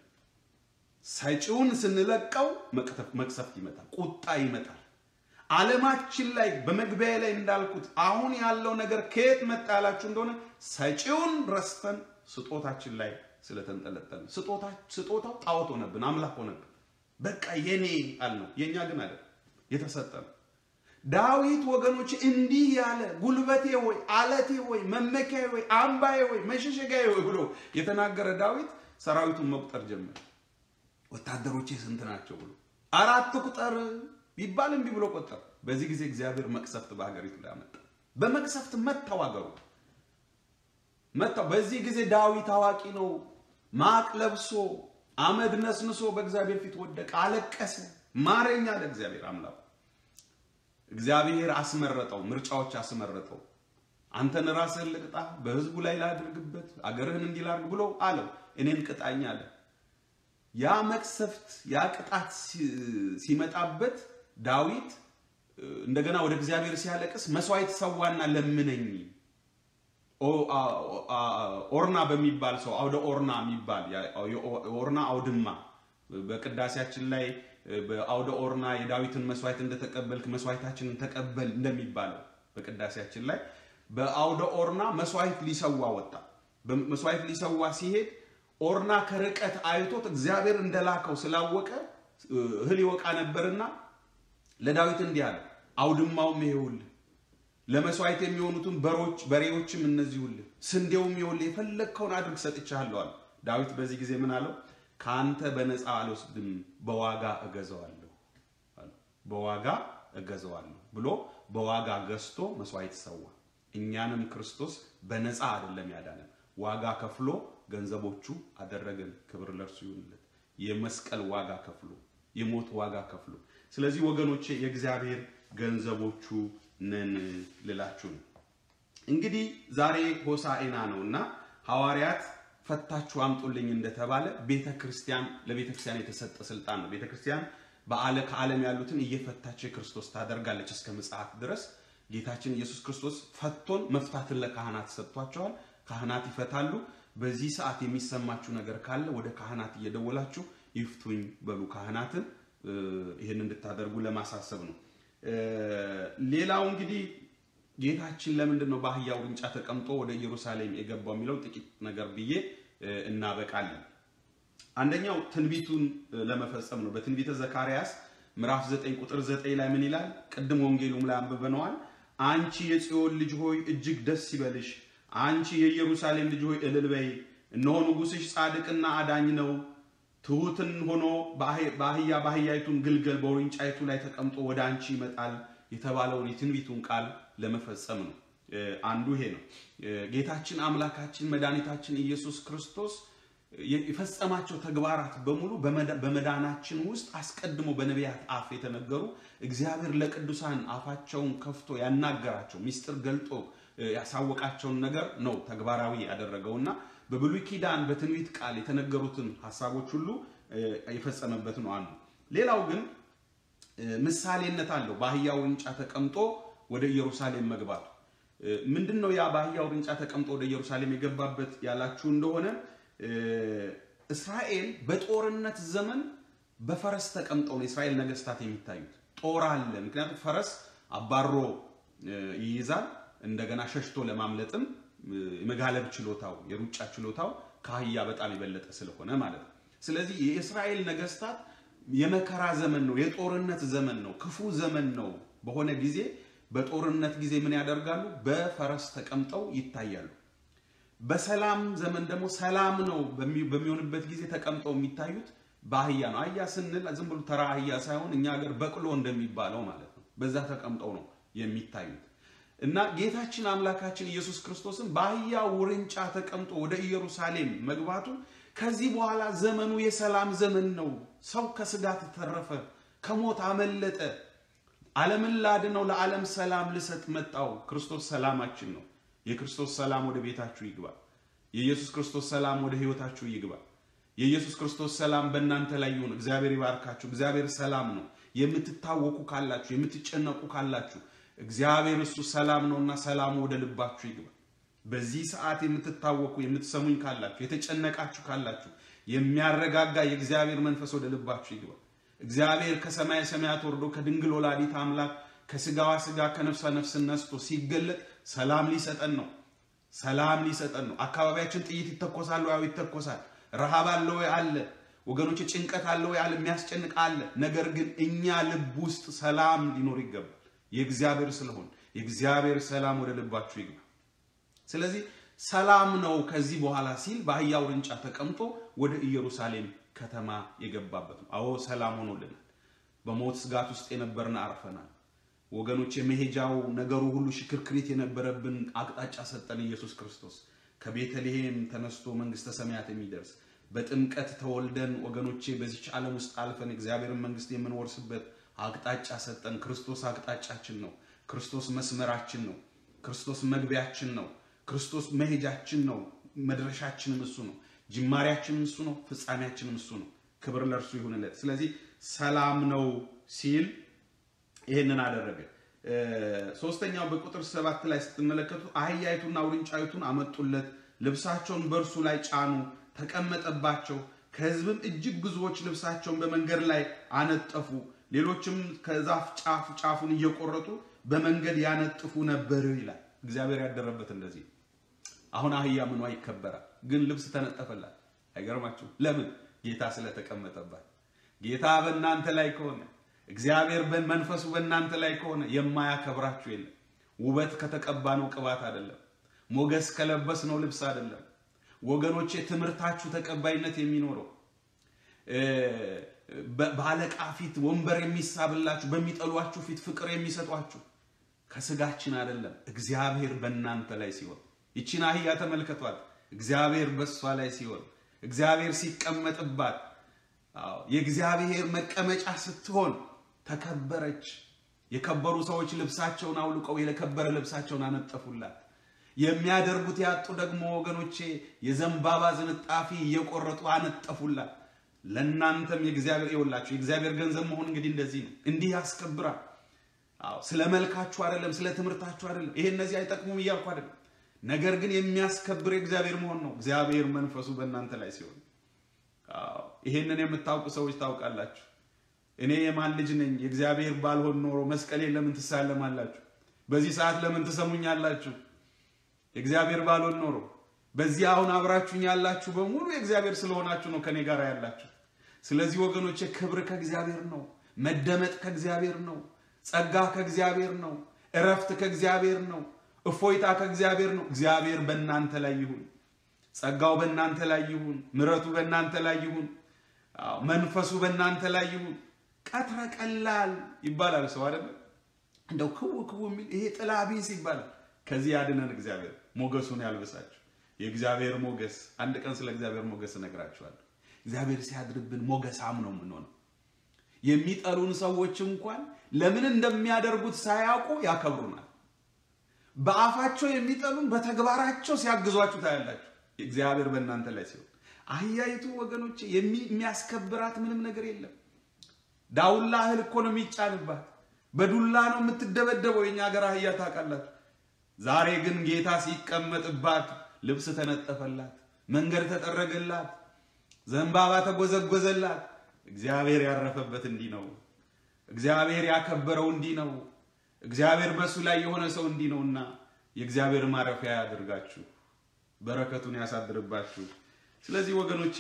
ሰጪውን ስንለቀው መቅሰፍት ይመጣል፣ ቁጣ ይመጣል። ዓለማችን ላይ በመግቢያ ላይ እንዳልኩት አሁን ያለው ነገር ከየት መጣ ያላችሁ እንደሆነ ሰጪውን ረስተን ስጦታችን ላይ ስለተንጠለጠልን፣ ስጦታው ጣዖት ሆነብን፣ አምላክ ሆነብን። በቃ የኔ አልነው። የኛ ግን አይደል የተሰጠን። ዳዊት ወገኖች እንዲህ ያለ ጉልበቴ ሆይ አለቴ ሆይ መመኪያዬ ሆይ አምባዬ ሆይ መሸሸጊያዬ ሆይ ብሎ የተናገረ ዳዊት ሰራዊቱን መቁጠር ጀመረ። ወታደሮቼ ስንት ናቸው ብሎ 4 ቁጥር ቢባል እንቢ ብሎ ቆጠረ። በዚህ ጊዜ እግዚአብሔር መቅሰፍት በሀገሪቱ ላይ አመጣ። በመቅሰፍት መታው ሀገሩ መታው። በዚህ ጊዜ ዳዊት አዋቂ ነው። ማቅ ለብሶ አመድ ነስንሶ በእግዚአብሔር ፊት ወደቀ፣ አለቀሰ፣ ማረኛ ለእግዚአብሔር አምላክ። እግዚአብሔር አስመረጠው፣ ምርጫዎች አስመረጠው። አንተን ራስህን ልቅጣ፣ በህዝቡ ላይ ላድርግበት፣ አገርህን እንዲላርግ ብሎ አለው። እኔን ቅጣኝ አለ። ያ መቅሰፍት ያ ቅጣት ሲመጣበት ዳዊት እንደገና ወደ እግዚአብሔር ሲያለቅስ መስዋዕት ሰዋና ለምነኝ ኦርና በሚባል ሰው አውደ ኦርና የሚባል ኦርና አውድማ በቅዳሴያችን ላይ በአውደ ኦርና የዳዊትን መስዋዕት እንደተቀበልክ መስዋዕታችንን ተቀበል እንደሚባለው በቅዳሴያችን ላይ በአውደ ኦርና መስዋዕት ሊሰዋ ወጣ። በመስዋዕት ሊሰዋ ሲሄድ ኦርና ከርቀት አይቶት እግዚአብሔር እንደላከው ስላወቀ እህል ይወቃ ነበርና ለዳዊት እንዲህ አለ አውድማውም ይሄውልህ ለመስዋዕት የሚሆኑትን በሬዎችም እነዚሁልህ ስንዴውም ይኸውልህ የፈለከውን አድርግ ሰጥቻለሁ አለ ዳዊት በዚህ ጊዜ ምን አለው ካንተ በነፃ አልወስድም በዋጋ እገዛዋለሁ አለ በዋጋ እገዛዋለሁ ብሎ በዋጋ ገዝቶ መስዋዕት ሰዋ እኛንም ክርስቶስ በነፃ አይደለም ያዳነን ዋጋ ከፍሎ ገንዘቦቹ አደረገን ክብር ለእርሱ ይሁንለት የመስቀል ዋጋ ከፍሎ የሞት ዋጋ ከፍሎ ስለዚህ ወገኖቼ የእግዚአብሔር ገንዘቦቹ ነን ልላችሁ እንግዲህ ዛሬ ሆሳዕና ነውና ሐዋርያት ፈታችሁ አምጡልኝ እንደተባለ ቤተክርስቲያን ለቤተክርስቲያን የተሰጠ ስልጣን ነው ቤተክርስቲያን ከዓለም ያሉትን እየፈታች ክርስቶስ ታደርጋለች እስከ ምጽአት ድረስ ጌታችን ኢየሱስ ክርስቶስ ፈቶን መፍታትን ለካህናት ሰጥቷቸዋል ካህናት ይፈታሉ በዚህ ሰዓት የሚሰማችሁ ነገር ካለ ወደ ካህናት እየደወላችሁ ይፍቱኝ በሉ ካህናትን ይሄን እንድታደርጉ ለማሳሰብ ነው ሌላው እንግዲህ ጌታችን ለምንድን ነው በአህያው ውርንጫ ተቀምጦ ወደ ኢየሩሳሌም የገባው የሚለው ጥቂት ነገር ብዬ እናበቃለን አንደኛው ትንቢቱን ለመፈጸም ነው በትንቢተ ዘካርያስ ምዕራፍ 9 ቁጥር 9 ላይ ምን ይላል ቀድሞ ወንጌሉም ላይ አንብበነዋል አንቺ የጽዮን ልጅ ሆይ እጅግ ደስ ይበልሽ አንቺ የኢየሩሳሌም ልጅ ሆይ እልል በይ እነሆ ንጉስሽ ጻድቅና አዳኝ ነው ትሁትን ሆኖ በአህያይቱን ግልገል በውርንጫይቱ ላይ ተቀምጦ ወደ አንቺ ይመጣል የተባለውን የትንቢቱን ቃል ለመፈጸም ነው አንዱ ይሄ ነው ጌታችን አምላካችን መድኃኒታችን ኢየሱስ ክርስቶስ የፈጸማቸው ተግባራት በሙሉ በመዳናችን ውስጥ አስቀድሞ በነቢያት አፍ የተነገሩ እግዚአብሔር ለቅዱሳን አፋቸውን ከፍቶ ያናገራቸው ሚስጥር ገልጦ ያሳወቃቸውን ነገር ነው ተግባራዊ ያደረገውና በብሉይ ኪዳን በትንቢት ቃል የተነገሩትን ሐሳቦች ሁሉ የፈጸመበት ነው አንዱ ሌላው ግን ምሳሌነት አለው በአህያው ውርንጫ ተቀምጦ ወደ ኢየሩሳሌም መግባቱ ምንድነው ያ በአህያው ውርንጫ ተቀምጦ ወደ ኢየሩሳሌም የገባበት ያላችሁ እንደሆነ እስራኤል በጦርነት ዘመን በፈረስ ተቀምጠው ነው እስራኤል ነገስታት የሚታዩት ጦር አለ ምክንያቱም ፈረስ አባሮ ይይዛል እንደገና ሸሽቶ ለማምለጥም የመጋለብ ችሎታው የሩጫ ችሎታው ከአህያ በጣም ይበለጠ ስለሆነ ማለት ነው ስለዚህ የእስራኤል ነገስታት የመከራ ዘመን ነው የጦርነት ዘመን ነው ክፉ ዘመን ነው በሆነ ጊዜ በጦርነት ጊዜ ምን ያደርጋሉ በፈረስ ተቀምጠው ይታያሉ በሰላም ዘመን ደግሞ ሰላም ነው በሚሆንበት ጊዜ ተቀምጠው የሚታዩት በአህያ ነው አህያ ስንል ዝም ብሎ ተራ አህያ ሳይሆን እኛ ሀገር በቅሎ እንደሚባለው ማለት ነው በዛ ተቀምጠው ነው የሚታዩት እና ጌታችን አምላካችን ኢየሱስ ክርስቶስን በአህያ ውርንጫ ተቀምጦ ወደ ኢየሩሳሌም መግባቱ ከዚህ በኋላ ዘመኑ የሰላም ዘመን ነው ሰው ከስጋት ተረፈ ከሞት አመለጠ ዓለምን ላድነው ለዓለም ሰላም ልሰጥ መጣው ክርስቶስ ሰላማችን ነው የክርስቶስ ሰላም ወደ ቤታችሁ ይግባ የኢየሱስ ክርስቶስ ሰላም ወደ ህይወታችሁ ይግባ የኢየሱስ ክርስቶስ ሰላም በእናንተ ላይ ይሁን እግዚአብሔር ይባርካችሁ እግዚአብሔር ሰላም ነው የምትታወቁ ካላችሁ የምትጨነቁ ካላችሁ እግዚአብሔር እሱ ሰላም ነውና ሰላም ወደ ልባችሁ ይግባ በዚህ ሰዓት የምትታወቁ የምትሰሙኝ ካላችሁ የተጨነቃችሁ ካላችሁ የሚያረጋጋ የእግዚአብሔር መንፈስ ወደ ልባችሁ ይግባ እግዚአብሔር ከሰማይ ሰማያት ወርዶ ከድንግል ወላዲት አምላክ ከስጋዋ ስጋ ከነፍሷ ነፍስ ነስቶ ሲገለጥ ሰላም ሊሰጠን ነው አካባቢያችን ጥይት ይተኮሳል ወይ ይተኮሳል ረሃብ አለ ወይ አለ ወገኖች ጭንቀት አለ ወይ አለ የሚያስጨንቅ አለ ነገር ግን እኛ ልብ ውስጥ ሰላም ሊኖር ይገባል የእግዚአብሔር ስለሆነ የእግዚአብሔር ሰላም ወደ ልባችሁ ይግባ ስለዚህ ሰላም ነው ከዚህ በኋላ ሲል በአህያ ውርንጫ ተቀምጦ ወደ ኢየሩሳሌም ከተማ የገባበት ነው አዎ ሰላም ሆኖልናል በሞት ስጋት ውስጥ የነበርና አርፈናል ወገኖች የመሄጃው ነገሩ ሁሉ ሽክርክሪት የነበረብን አቅጣጫ ሰጠን ኢየሱስ ክርስቶስ ከቤተልሔም ተነስቶ መንግስተ ሰማያት የሚደርስ በጥምቀት ተወልደን ወገኖቼ በዚህ ዓለም ውስጥ አልፈን እግዚአብሔርን መንግስት የምንወርስበት አቅጣጫ ሰጠን ክርስቶስ አቅጣጫችን ነው ክርስቶስ መስመራችን ነው ክርስቶስ መግቢያችን ነው ክርስቶስ መሄጃችን ነው መድረሻችንም እሱ ነው ጅማሬያችንም እሱ ነው ፍጻሜያችንም እሱ ነው ክብር ለእርሱ ይሁንለት ስለዚህ ሰላም ነው ሲል ይሄንን አደረገ ሶስተኛው በቁጥር 7 ላይ ስትመለከቱ አህያይቱና ውርንጫይቱን አመጡለት ልብሳቸውን በእርሱ ላይ ጫኑ ተቀመጠባቸው ከህዝብም እጅግ ብዙዎች ልብሳቸውን በመንገድ ላይ አነጠፉ ሌሎችም ከዛፍ ጫፉን እየቆረጡ በመንገድ ያነጥፉ ነበር ይላል እግዚአብሔር ያደረበት እንደዚህ አሁን አህያ ምኗ ይከበራል ግን ልብስ ተነጠፈላት አይገርማችሁ ለምን ጌታ ስለተቀመጠባት ጌታ በእናንተ ላይ ከሆነ እግዚአብሔር በመንፈሱ በእናንተ ላይ ከሆነ የማያከብራችሁ የለም። ውበት ከተቀባነው ቅባት አይደለም። ሞገስ ከለበስነው ልብስ አይደለም። ወገኖቼ ትምርታችሁ ተቀባይነት የሚኖረው ባለቃ ፊት ወንበር የሚሳብላችሁ በሚጠሏችሁ ፊት ፍቅር የሚሰጧችሁ ከስጋችን አይደለም። እግዚአብሔር በእናንተ ላይ ሲሆን ይቺን አህያ ተመልከቷት። እግዚአብሔር በሷ ላይ ሲሆን እግዚአብሔር ሲቀመጥባት የእግዚአብሔር መቀመጫ ስትሆን ተከበረች። የከበሩ ሰዎች ልብሳቸውን አውልቀው የከበረ ልብሳቸውን አነጠፉላት። የሚያደርጉት ያጡ ደግሞ ወገኖቼ የዘንባባ ዝንጣፊ እየቆረጡ አነጠፉላት። ለእናንተም የእግዚአብሔር ይወላችሁ የእግዚአብሔር ገንዘብ መሆን እንግዲህ እንደዚህ ነው። እንዲህ ያስከብራል። ስለ መልካችሁ አይደለም፣ ስለ ትምርታችሁ አይደለም። ይሄ እነዚህ አይጠቅሙም እያልኩ አይደለም። ነገር ግን የሚያስከብር የእግዚአብሔር መሆን ነው። እግዚአብሔር መንፈሱ በእናንተ ላይ ሲሆን ይሄንን የምታውቁ ሰዎች ታውቃላችሁ። እኔ የማን ልጅ ነኝ? የእግዚአብሔር ባልሆን ኖሮ መስቀሌን ለምን ትሳለማላችሁ? በዚህ ሰዓት ለምን ትሰሙኛላችሁ? የእግዚአብሔር ባልሆን ኖሮ በዚህ አሁን አብራችሁኝ ያላችሁ በሙሉ የእግዚአብሔር ስለሆናችሁ ነው ከኔ ጋር ያላችሁ። ስለዚህ ወገኖቼ ክብር ከእግዚአብሔር ነው። መደመጥ ከእግዚአብሔር ነው። ጸጋ ከእግዚአብሔር ነው። እረፍት ከእግዚአብሔር ነው። እፎይታ ከእግዚአብሔር ነው። እግዚአብሔር በእናንተ ላይ ይሁን። ጸጋው በእናንተ ላይ ይሁን። ምሕረቱ በእናንተ ላይ ይሁን። መንፈሱ በእናንተ ላይ ይሁን። ቀትረ ቀላል ይባላል ሰው አይደል? እንደው ክው የሚል ይሄ ጥላቢስ ይባላል። ከዚህ ያድነን እግዚአብሔር። ሞገሱን ያልበሳችሁ የእግዚአብሔር ሞገስ። አንድ ቀን ስለ እግዚአብሔር ሞገስ እነግራችኋለሁ። እግዚአብሔር ሲያድርብን ሞገሳም ነው የምንሆነው። የሚጠሉን ሰዎች እንኳን ለምን እንደሚያደርጉት ሳያውቁ ያከብሩናል። በአፋቸው የሚጠሉን በተግባራቸው ሲያግዟችሁ ታያላችሁ። እግዚአብሔር በእናንተ ላይ ሲሆን አህያይቱ ወገኖቼ የሚያስከብራት ምንም ነገር የለም። ዳውላ እህል እኮ ነው የሚጫንባት። በዱላ ነው የምትደበደበው የኛ ሀገር አህያ ታውቃላችሁ። ዛሬ ግን ጌታ ሲቀመጥባት ልብስ ተነጠፈላት፣ መንገድ ተጠረገላት፣ ዘንባባ ተጎዘጎዘላት። እግዚአብሔር ያረፈበት እንዲህ ነው። እግዚአብሔር ያከበረው እንዲህ ነው። እግዚአብሔር በሱ ላይ የሆነ ሰው እንዲህ ነውና የእግዚአብሔር ማረፊያ ያድርጋችሁ፣ በረከቱን ያሳድርባችሁ። ስለዚህ ወገኖቼ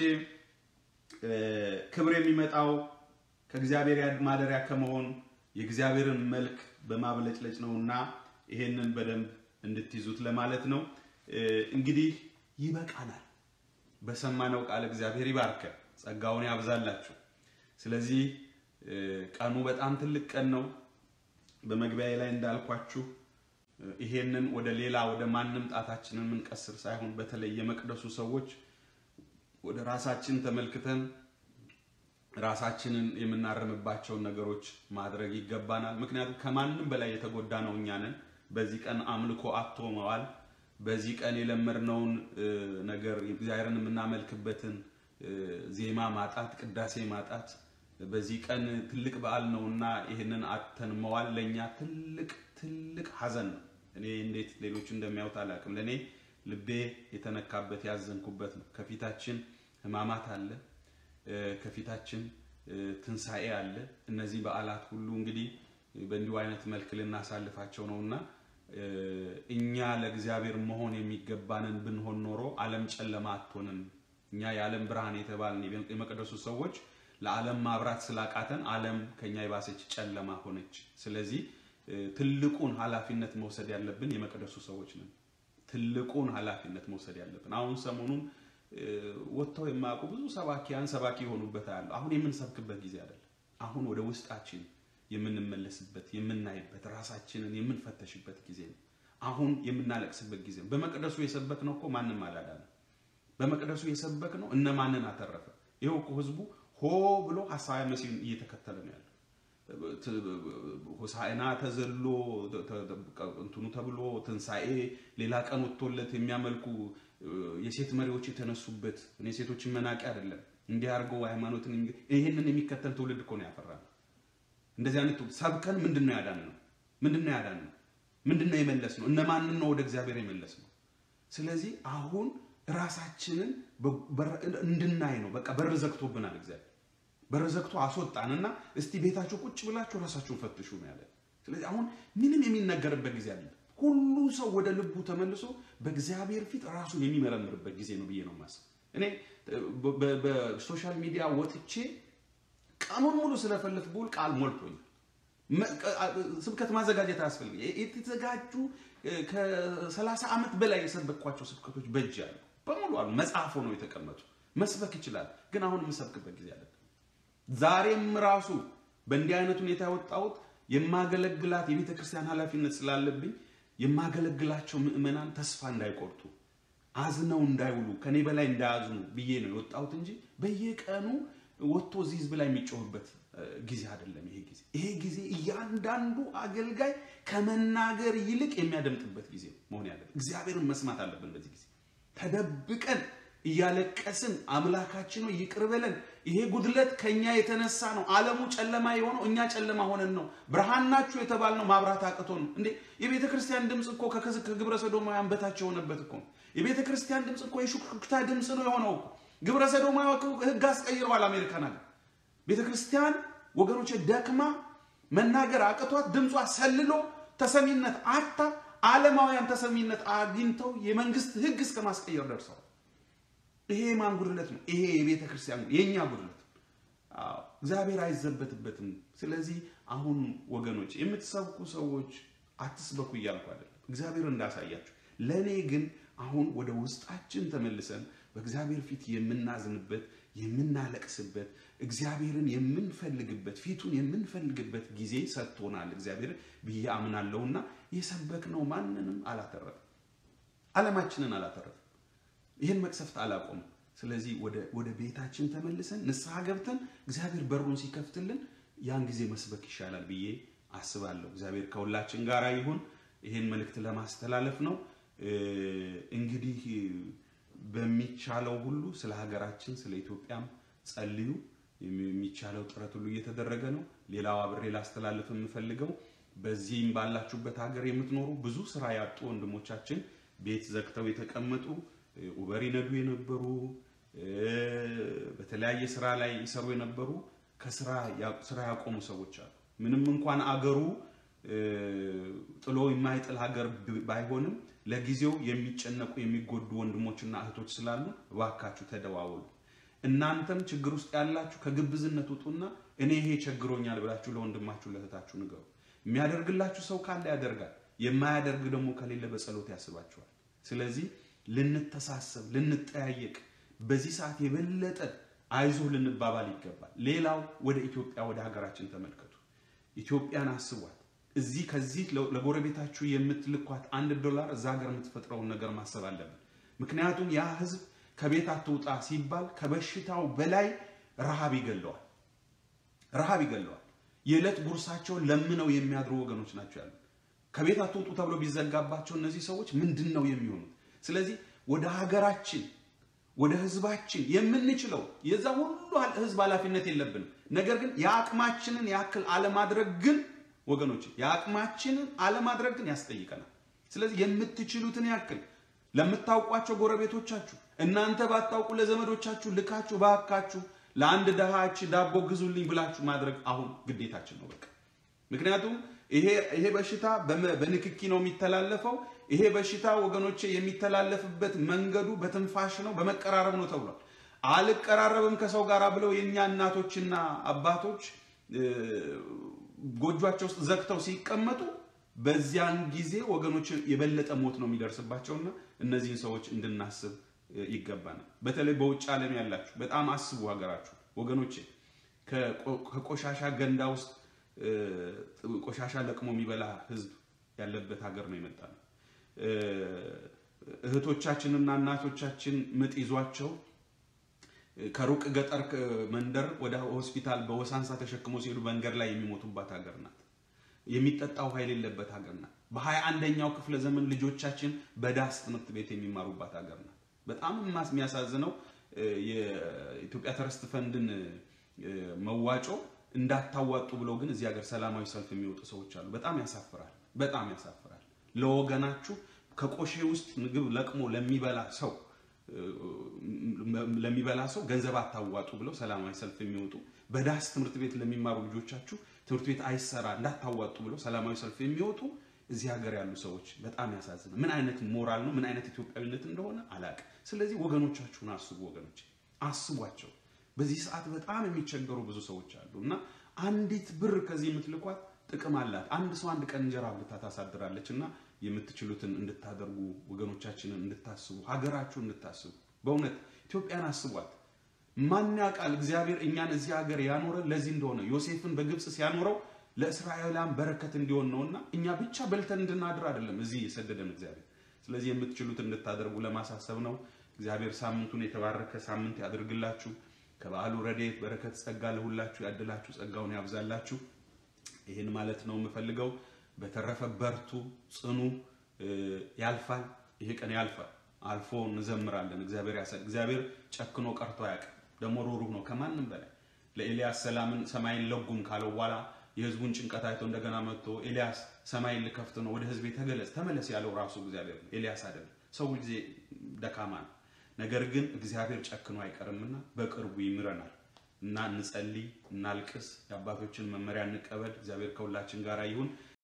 ክብር የሚመጣው ከእግዚአብሔር ማደሪያ ከመሆን የእግዚአብሔርን መልክ በማብለጭለጭ ነውና ይሄንን በደንብ እንድትይዙት ለማለት ነው። እንግዲህ ይበቃናል። በሰማነው ቃል እግዚአብሔር ይባርከን፣ ጸጋውን ያብዛላችሁ። ስለዚህ ቀኑ በጣም ትልቅ ቀን ነው። በመግቢያዬ ላይ እንዳልኳችሁ ይሄንን ወደ ሌላ ወደ ማንንም ጣታችንን ምንቀስር ሳይሆን በተለይ የመቅደሱ ሰዎች ወደ ራሳችን ተመልክተን ራሳችንን የምናረምባቸው ነገሮች ማድረግ ይገባናል። ምክንያቱም ከማንንም በላይ የተጎዳነው እኛ ነን። በዚህ ቀን አምልኮ አጥቶ መዋል፣ በዚህ ቀን የለመድነውን ነገር እግዚአብሔርን የምናመልክበትን ዜማ ማጣት፣ ቅዳሴ ማጣት በዚህ ቀን ትልቅ በዓል ነውና ይሄንን አጥተን መዋል ለኛ ትልቅ ሐዘን ነው። እኔ እንዴት ሌሎች እንደሚያውት አላቅም። ለኔ ልቤ የተነካበት ያዘንኩበት ነው። ከፊታችን ህማማት አለ፣ ከፊታችን ትንሳኤ አለ። እነዚህ በዓላት ሁሉ እንግዲህ በእንዲሁ አይነት መልክ ልናሳልፋቸው ነውና እኛ ለእግዚአብሔር መሆን የሚገባንን ብንሆን ኖሮ ዓለም ጨለማ አትሆንም። እኛ የዓለም ብርሃን የተባልን የመቅደሱ ሰዎች ለዓለም ማብራት ስላቃተን ዓለም ከኛ የባሰች ጨለማ ሆነች። ስለዚህ ትልቁን ኃላፊነት መውሰድ ያለብን የመቅደሱ ሰዎች ነን። ትልቁን ኃላፊነት መውሰድ ያለብን አሁን ሰሞኑን ወጥተው የማያውቁ ብዙ ሰባኪያን ሰባኪ ሆኑበት አለ። አሁን የምንሰብክበት ጊዜ አይደለም። አሁን ወደ ውስጣችን የምንመለስበት የምናይበት ራሳችንን የምንፈተሽበት ጊዜ ነው። አሁን የምናለቅስበት ጊዜ ነው። በመቅደሱ የሰበክነው እኮ ማንንም አላዳነም። በመቅደሱ የሰበክነው እነማንን አተረፈ? ይሄው እኮ ህዝቡ ሆ ብሎ ሐሳያ መሲህን እየተከተለ ነው ያለው። ሆሳዕና ተዘሎ እንትኑ ተብሎ ትንሳኤ ሌላ ቀን ወጥቶለት የሚያመልኩ የሴት መሪዎች የተነሱበት እኔ ሴቶችን መናቂ አይደለም። እንዲህ አርገው ሃይማኖትን ይሄንን የሚከተል ትውልድ እኮ ነው ያፈራነው። እንደዚህ አይነት ሰብከን ምንድነው ያዳነው? ምንድነው ያዳነው? ምንድነው የመለስነው? እነማንን ነው ወደ እግዚአብሔር የመለስነው? ስለዚህ አሁን ራሳችንን እንድናይ ነው። በቃ በር ዘግቶብናል እግዚአብሔር። በር ዘግቶ አስወጣንና እስቲ ቤታችሁ ቁጭ ብላችሁ ራሳችሁን ፈትሹ ነው ያለ። ስለዚህ አሁን ምንም የሚነገርበት ጊዜ አይደለም። ሁሉ ሰው ወደ ልቡ ተመልሶ በእግዚአብሔር ፊት ራሱን የሚመረምርበት ጊዜ ነው ብዬ ነው ማስበው። እኔ በሶሻል ሚዲያ ወጥቼ ቀኑን ሙሉ ስለፈልፍ ቡል ቃል ሞልቶኛል ስብከት ማዘጋጀት አስፈልግ የተዘጋጁ ከ30 ዓመት በላይ የሰበኳቸው ስብከቶች በእጅ ያሉ በሙሉ አሉ መጽሐፉ ነው የተቀመጡ መስበክ ይችላል ግን አሁን መስበክበት ጊዜ አይደለም ዛሬም ራሱ በእንዲህ አይነት ሁኔታ ያወጣሁት የማገለግላት የቤተክርስቲያን ኃላፊነት ስላለብኝ የማገለግላቸው ምእመናን ተስፋ እንዳይቆርጡ አዝነው እንዳይውሉ ከኔ በላይ እንዳያዝኑ ብዬ ነው የወጣሁት እንጂ በየቀኑ ወጥቶ ዚዝ በላይ የሚጮህበት ጊዜ አይደለም ይሄ ጊዜ እያንዳንዱ አገልጋይ ከመናገር ይልቅ የሚያደምጥበት ጊዜ መሆን ያለበት እግዚአብሔርን መስማት አለብን በዚህ ጊዜ ተደብቀን እያለቀስን አምላካችን ነው ይቅር በለን ይሄ ጉድለት ከኛ የተነሳ ነው ዓለሙ ጨለማ የሆነው እኛ ጨለማ ሆነን ነው ብርሃናችሁ የተባልነው ማብራት አቅቶን እንዴ የቤተ ክርስቲያን ድምጽ እኮ ከግብረ ሰዶማውያን በታች ሆነበት እኮ የቤተ ክርስቲያን ድምጽ እኮ የሹክታ ድምጽ ነው የሆነው ግብረ ሰዶማውያን ህግ አስቀይረዋል አሜሪካን ሀገር ቤተ ክርስቲያን ወገኖች ደክማ መናገር አቅቷት ድምጿ ሰልሎ ተሰሚነት አጣ ዓለማውያን ተሰሚነት አግኝተው የመንግስት ህግ እስከማስቀየር ደርሰዋል ይሄ ማን ጉድለት ነው ይሄ የቤተ ክርስቲያን የኛ ጉድለት እግዚአብሔር አይዘበትበትም ስለዚህ አሁን ወገኖች የምትሰብኩ ሰዎች አትስበኩ ይያልኩ አይደል እግዚአብሔር እንዳሳያችሁ ለኔ ግን አሁን ወደ ውስጣችን ተመልሰን በእግዚአብሔር ፊት የምናዝንበት የምናለቅስበት እግዚአብሔርን የምንፈልግበት ፊቱን የምንፈልግበት ጊዜ ሰጥቶናል እግዚአብሔር ቢያምናለውና የሰበክነው ማንንም አላተረፈ ዓለማችንን አላተረፈ ይሄን መቅሰፍት አላቆም ስለዚህ ወደ ቤታችን ተመልሰን ንስሐ ገብተን እግዚአብሔር በሩን ሲከፍትልን ያን ጊዜ መስበክ ይሻላል ብዬ አስባለሁ እግዚአብሔር ከሁላችን ጋር ይሁን ይሄን መልእክት ለማስተላለፍ ነው እንግዲህ በሚቻለው ሁሉ ስለ ሀገራችን ስለ ኢትዮጵያም ጸልዩ የሚቻለው ጥረት ሁሉ እየተደረገ ነው ሌላው አብሬ ላስተላልፍ የምፈልገው በዚህም ባላችሁበት ሀገር የምትኖሩ ብዙ ስራ ያጡ ወንድሞቻችን ቤት ዘግተው የተቀመጡ ኡበር ይነዱ የነበሩ በተለያየ ስራ ላይ ይሰሩ የነበሩ ከስራ ያቆሙ ሰዎች አሉ ምንም እንኳን አገሩ ጥሎ የማይጥል ሀገር ባይሆንም ለጊዜው የሚጨነቁ የሚጎዱ ወንድሞችና እህቶች ስላሉ ዋካችሁ ተደዋወሉ እናንተም ችግር ውስጥ ያላችሁ ከግብዝነት ውጡና እኔ ይሄ ቸግሮኛል ብላችሁ ለወንድማችሁ ለእህታችሁ ንገሩ የሚያደርግላችሁ ሰው ካለ ያደርጋል የማያደርግ ደግሞ ከሌለ በጸሎት ያስባችኋል ስለዚህ ልንተሳሰብ ልንጠያየቅ በዚህ ሰዓት የበለጠ አይዞ ልንባባል ይገባል ሌላው ወደ ኢትዮጵያ ወደ ሀገራችን ተመልከቱ ኢትዮጵያን አስቧት እዚህ ከዚህ ለጎረቤታችሁ የምትልኳት $1 እዛ ሀገር የምትፈጥረው ነገር ማሰብ አለበት ምክንያቱም ያ ህዝብ ከቤት አትውጣ ሲባል ከበሽታው በላይ ረሃብ ይገለዋል የዕለት ጉርሳቸው ለምነው የሚያድሩ ወገኖች ናቸው ያሉት ከቤት አትውጡ ተብሎ ቢዘጋባቸው እነዚህ ሰዎች ምንድነው የሚሆኑት ስለዚህ ወደ ሀገራችን ወደ ህዝባችን የምንችለው የዛ ሁሉ ህዝብ ኃላፊነት የለብንም ነገር ግን ያቅማችንን ያክል አለማድረግ ግን ወገኖች ያቅማችንን አለማድረግ ግን ያስጠይቀናል ስለዚህ የምትችሉትን ያክል ለምታውቋቸው ጎረቤቶቻችሁ እናንተ ባታውቁ ለዘመዶቻችሁ ልካችሁ ባካችሁ ለአንድ ደሃች ዳቦ ግዙልኝ ብላችሁ ማድረግ አሁን ግዴታችን ነው በቃ ምክንያቱም ይሄ በሽታ በንክኪ ነው የሚተላለፈው ይሄ በሽታ ወገኖቼ የሚተላለፍበት መንገዱ በትንፋሽ ነው በመቀራረብ ነው ተብሏል አልቀራረብም ከሰው ጋር ብለው የኛ እናቶችና አባቶች ጎጆአቸው ውስጥ ዘግተው ሲቀመጡ በዚያን ጊዜ ወገኖች የበለጠ ሞት ነው የሚደርስባቸውና እነዚህን ሰዎች እንድናስብ ይገባናል በተለይ በውጭ ዓለም ያላችሁ በጣም አስቡ ሀገራችሁ ወገኖቼ ከቆሻሻ ገንዳ ውስጥ ቆሻሻ ለቅሞ የሚበላ ህዝብ ያለበት ሀገር ነው የመጣው እህቶቻችንና እናቶቻችን ምጥ ይዟቸው ከሩቅ ገጠር መንደር ወደ ሆስፒታል በወሳንሳ ተሸክሞ ሲሄዱ መንገድ ላይ የሚሞቱባት ሀገር ናት የሚጠጣው ኃይል የለበት ሀገር ናት በ21ኛው ክፍለ ዘመን ልጆቻችን በዳስ ትምህርት ቤት የሚማሩባት ሀገር ናት በጣም የሚያሳዝነው የኢትዮጵያ ትረስት ፈንድን መዋጮ እንዳታዋጡ ብለው ግን እዚህ ሀገር ሰላማዊ ሰልፍ የሚወጡ ሰዎች አሉ በጣም ያሳፍራል ለወገናችሁ ከቆሼ ውስጥ ምግብ ለቅሞ ለሚበላ ሰው ገንዘብ አታዋጡ ብለው ሰላማዊ ሰልፍ የሚወጡ በዳስ ትምህርት ቤት ለሚማሩ ልጆቻችሁ ትምህርት ቤት አይሰራ እንዳታዋጡ ብለው ሰላማዊ ሰልፍ የሚወጡ እዚህ ሀገር ያሉ ሰዎች በጣም ያሳዝናል ምን አይነት ሞራል ነው ምን አይነት ኢትዮጵያዊነት እንደሆነ አላቅ ስለዚህ ወገኖቻችሁን አስቡ ወገኖች አስቧቸው በዚህ ሰዓት በጣም የሚቸገሩ ብዙ ሰዎች አሉና አንዲት ብር ከዚህ የምትልኳት ጥቅም አላት። አንድ ሰው አንድ ቀን እንጀራ ብልታ ታሳድራለችና የምትችሉትን እንድታደርጉ ወገኖቻችንን እንድታስቡ ሀገራችሁን እንድታስቡ በእውነት ኢትዮጵያን አስቧት። ማን ያውቃል እግዚአብሔር እኛን እዚህ ሀገር ያኖረ ለዚህ እንደሆነ ዮሴፍን በግብጽ ሲያኖረው ለእስራኤላውያን በረከት እንዲሆን ነውና እኛ ብቻ በልተን እንድናድር አይደለም እዚህ የሰደደን እግዚአብሔር። ስለዚህ የምትችሉትን እንድታደርጉ ለማሳሰብ ነው። እግዚአብሔር ሳምንቱን የተባረከ ሳምንት ያድርግላችሁ። ከበዓሉ ረድኤት በረከት ጸጋ ለሁላችሁ ያድላችሁ፣ ጸጋውን ያብዛላችሁ። ይሄን ማለት ነው የምፈልገው። በተረፈ በርቱ፣ ጽኑ። ያልፋል፣ ይሄ ቀን ያልፋል። አልፎ እንዘምራለን። እግዚአብሔር ጨክኖ ቀርቶ አያውቅም። ደሞ ሩሩህ ነው ከማንም በላይ። ለኤልያስ ሰላምን ሰማይን ለጉም ካለው በኋላ የህዝቡን ጭንቀት አይቶ እንደገና መጥቶ ኤልያስ ሰማይን ልከፍት ነው ወደ ህዝቤ ተመለስ ያለው ራሱ እግዚአብሔር ነው፣ ኤልያስ አይደለም። ሰው ጊዜ ደካማ ነው። ነገር ግን እግዚአብሔር ጨክኖ አይቀርምና በቅርቡ ይምረናል እና እንጸልይ፣ እናልቅስ፣ የአባቶችን መመሪያ እንቀበል። እግዚአብሔር ከሁላችን ጋር ይሁን።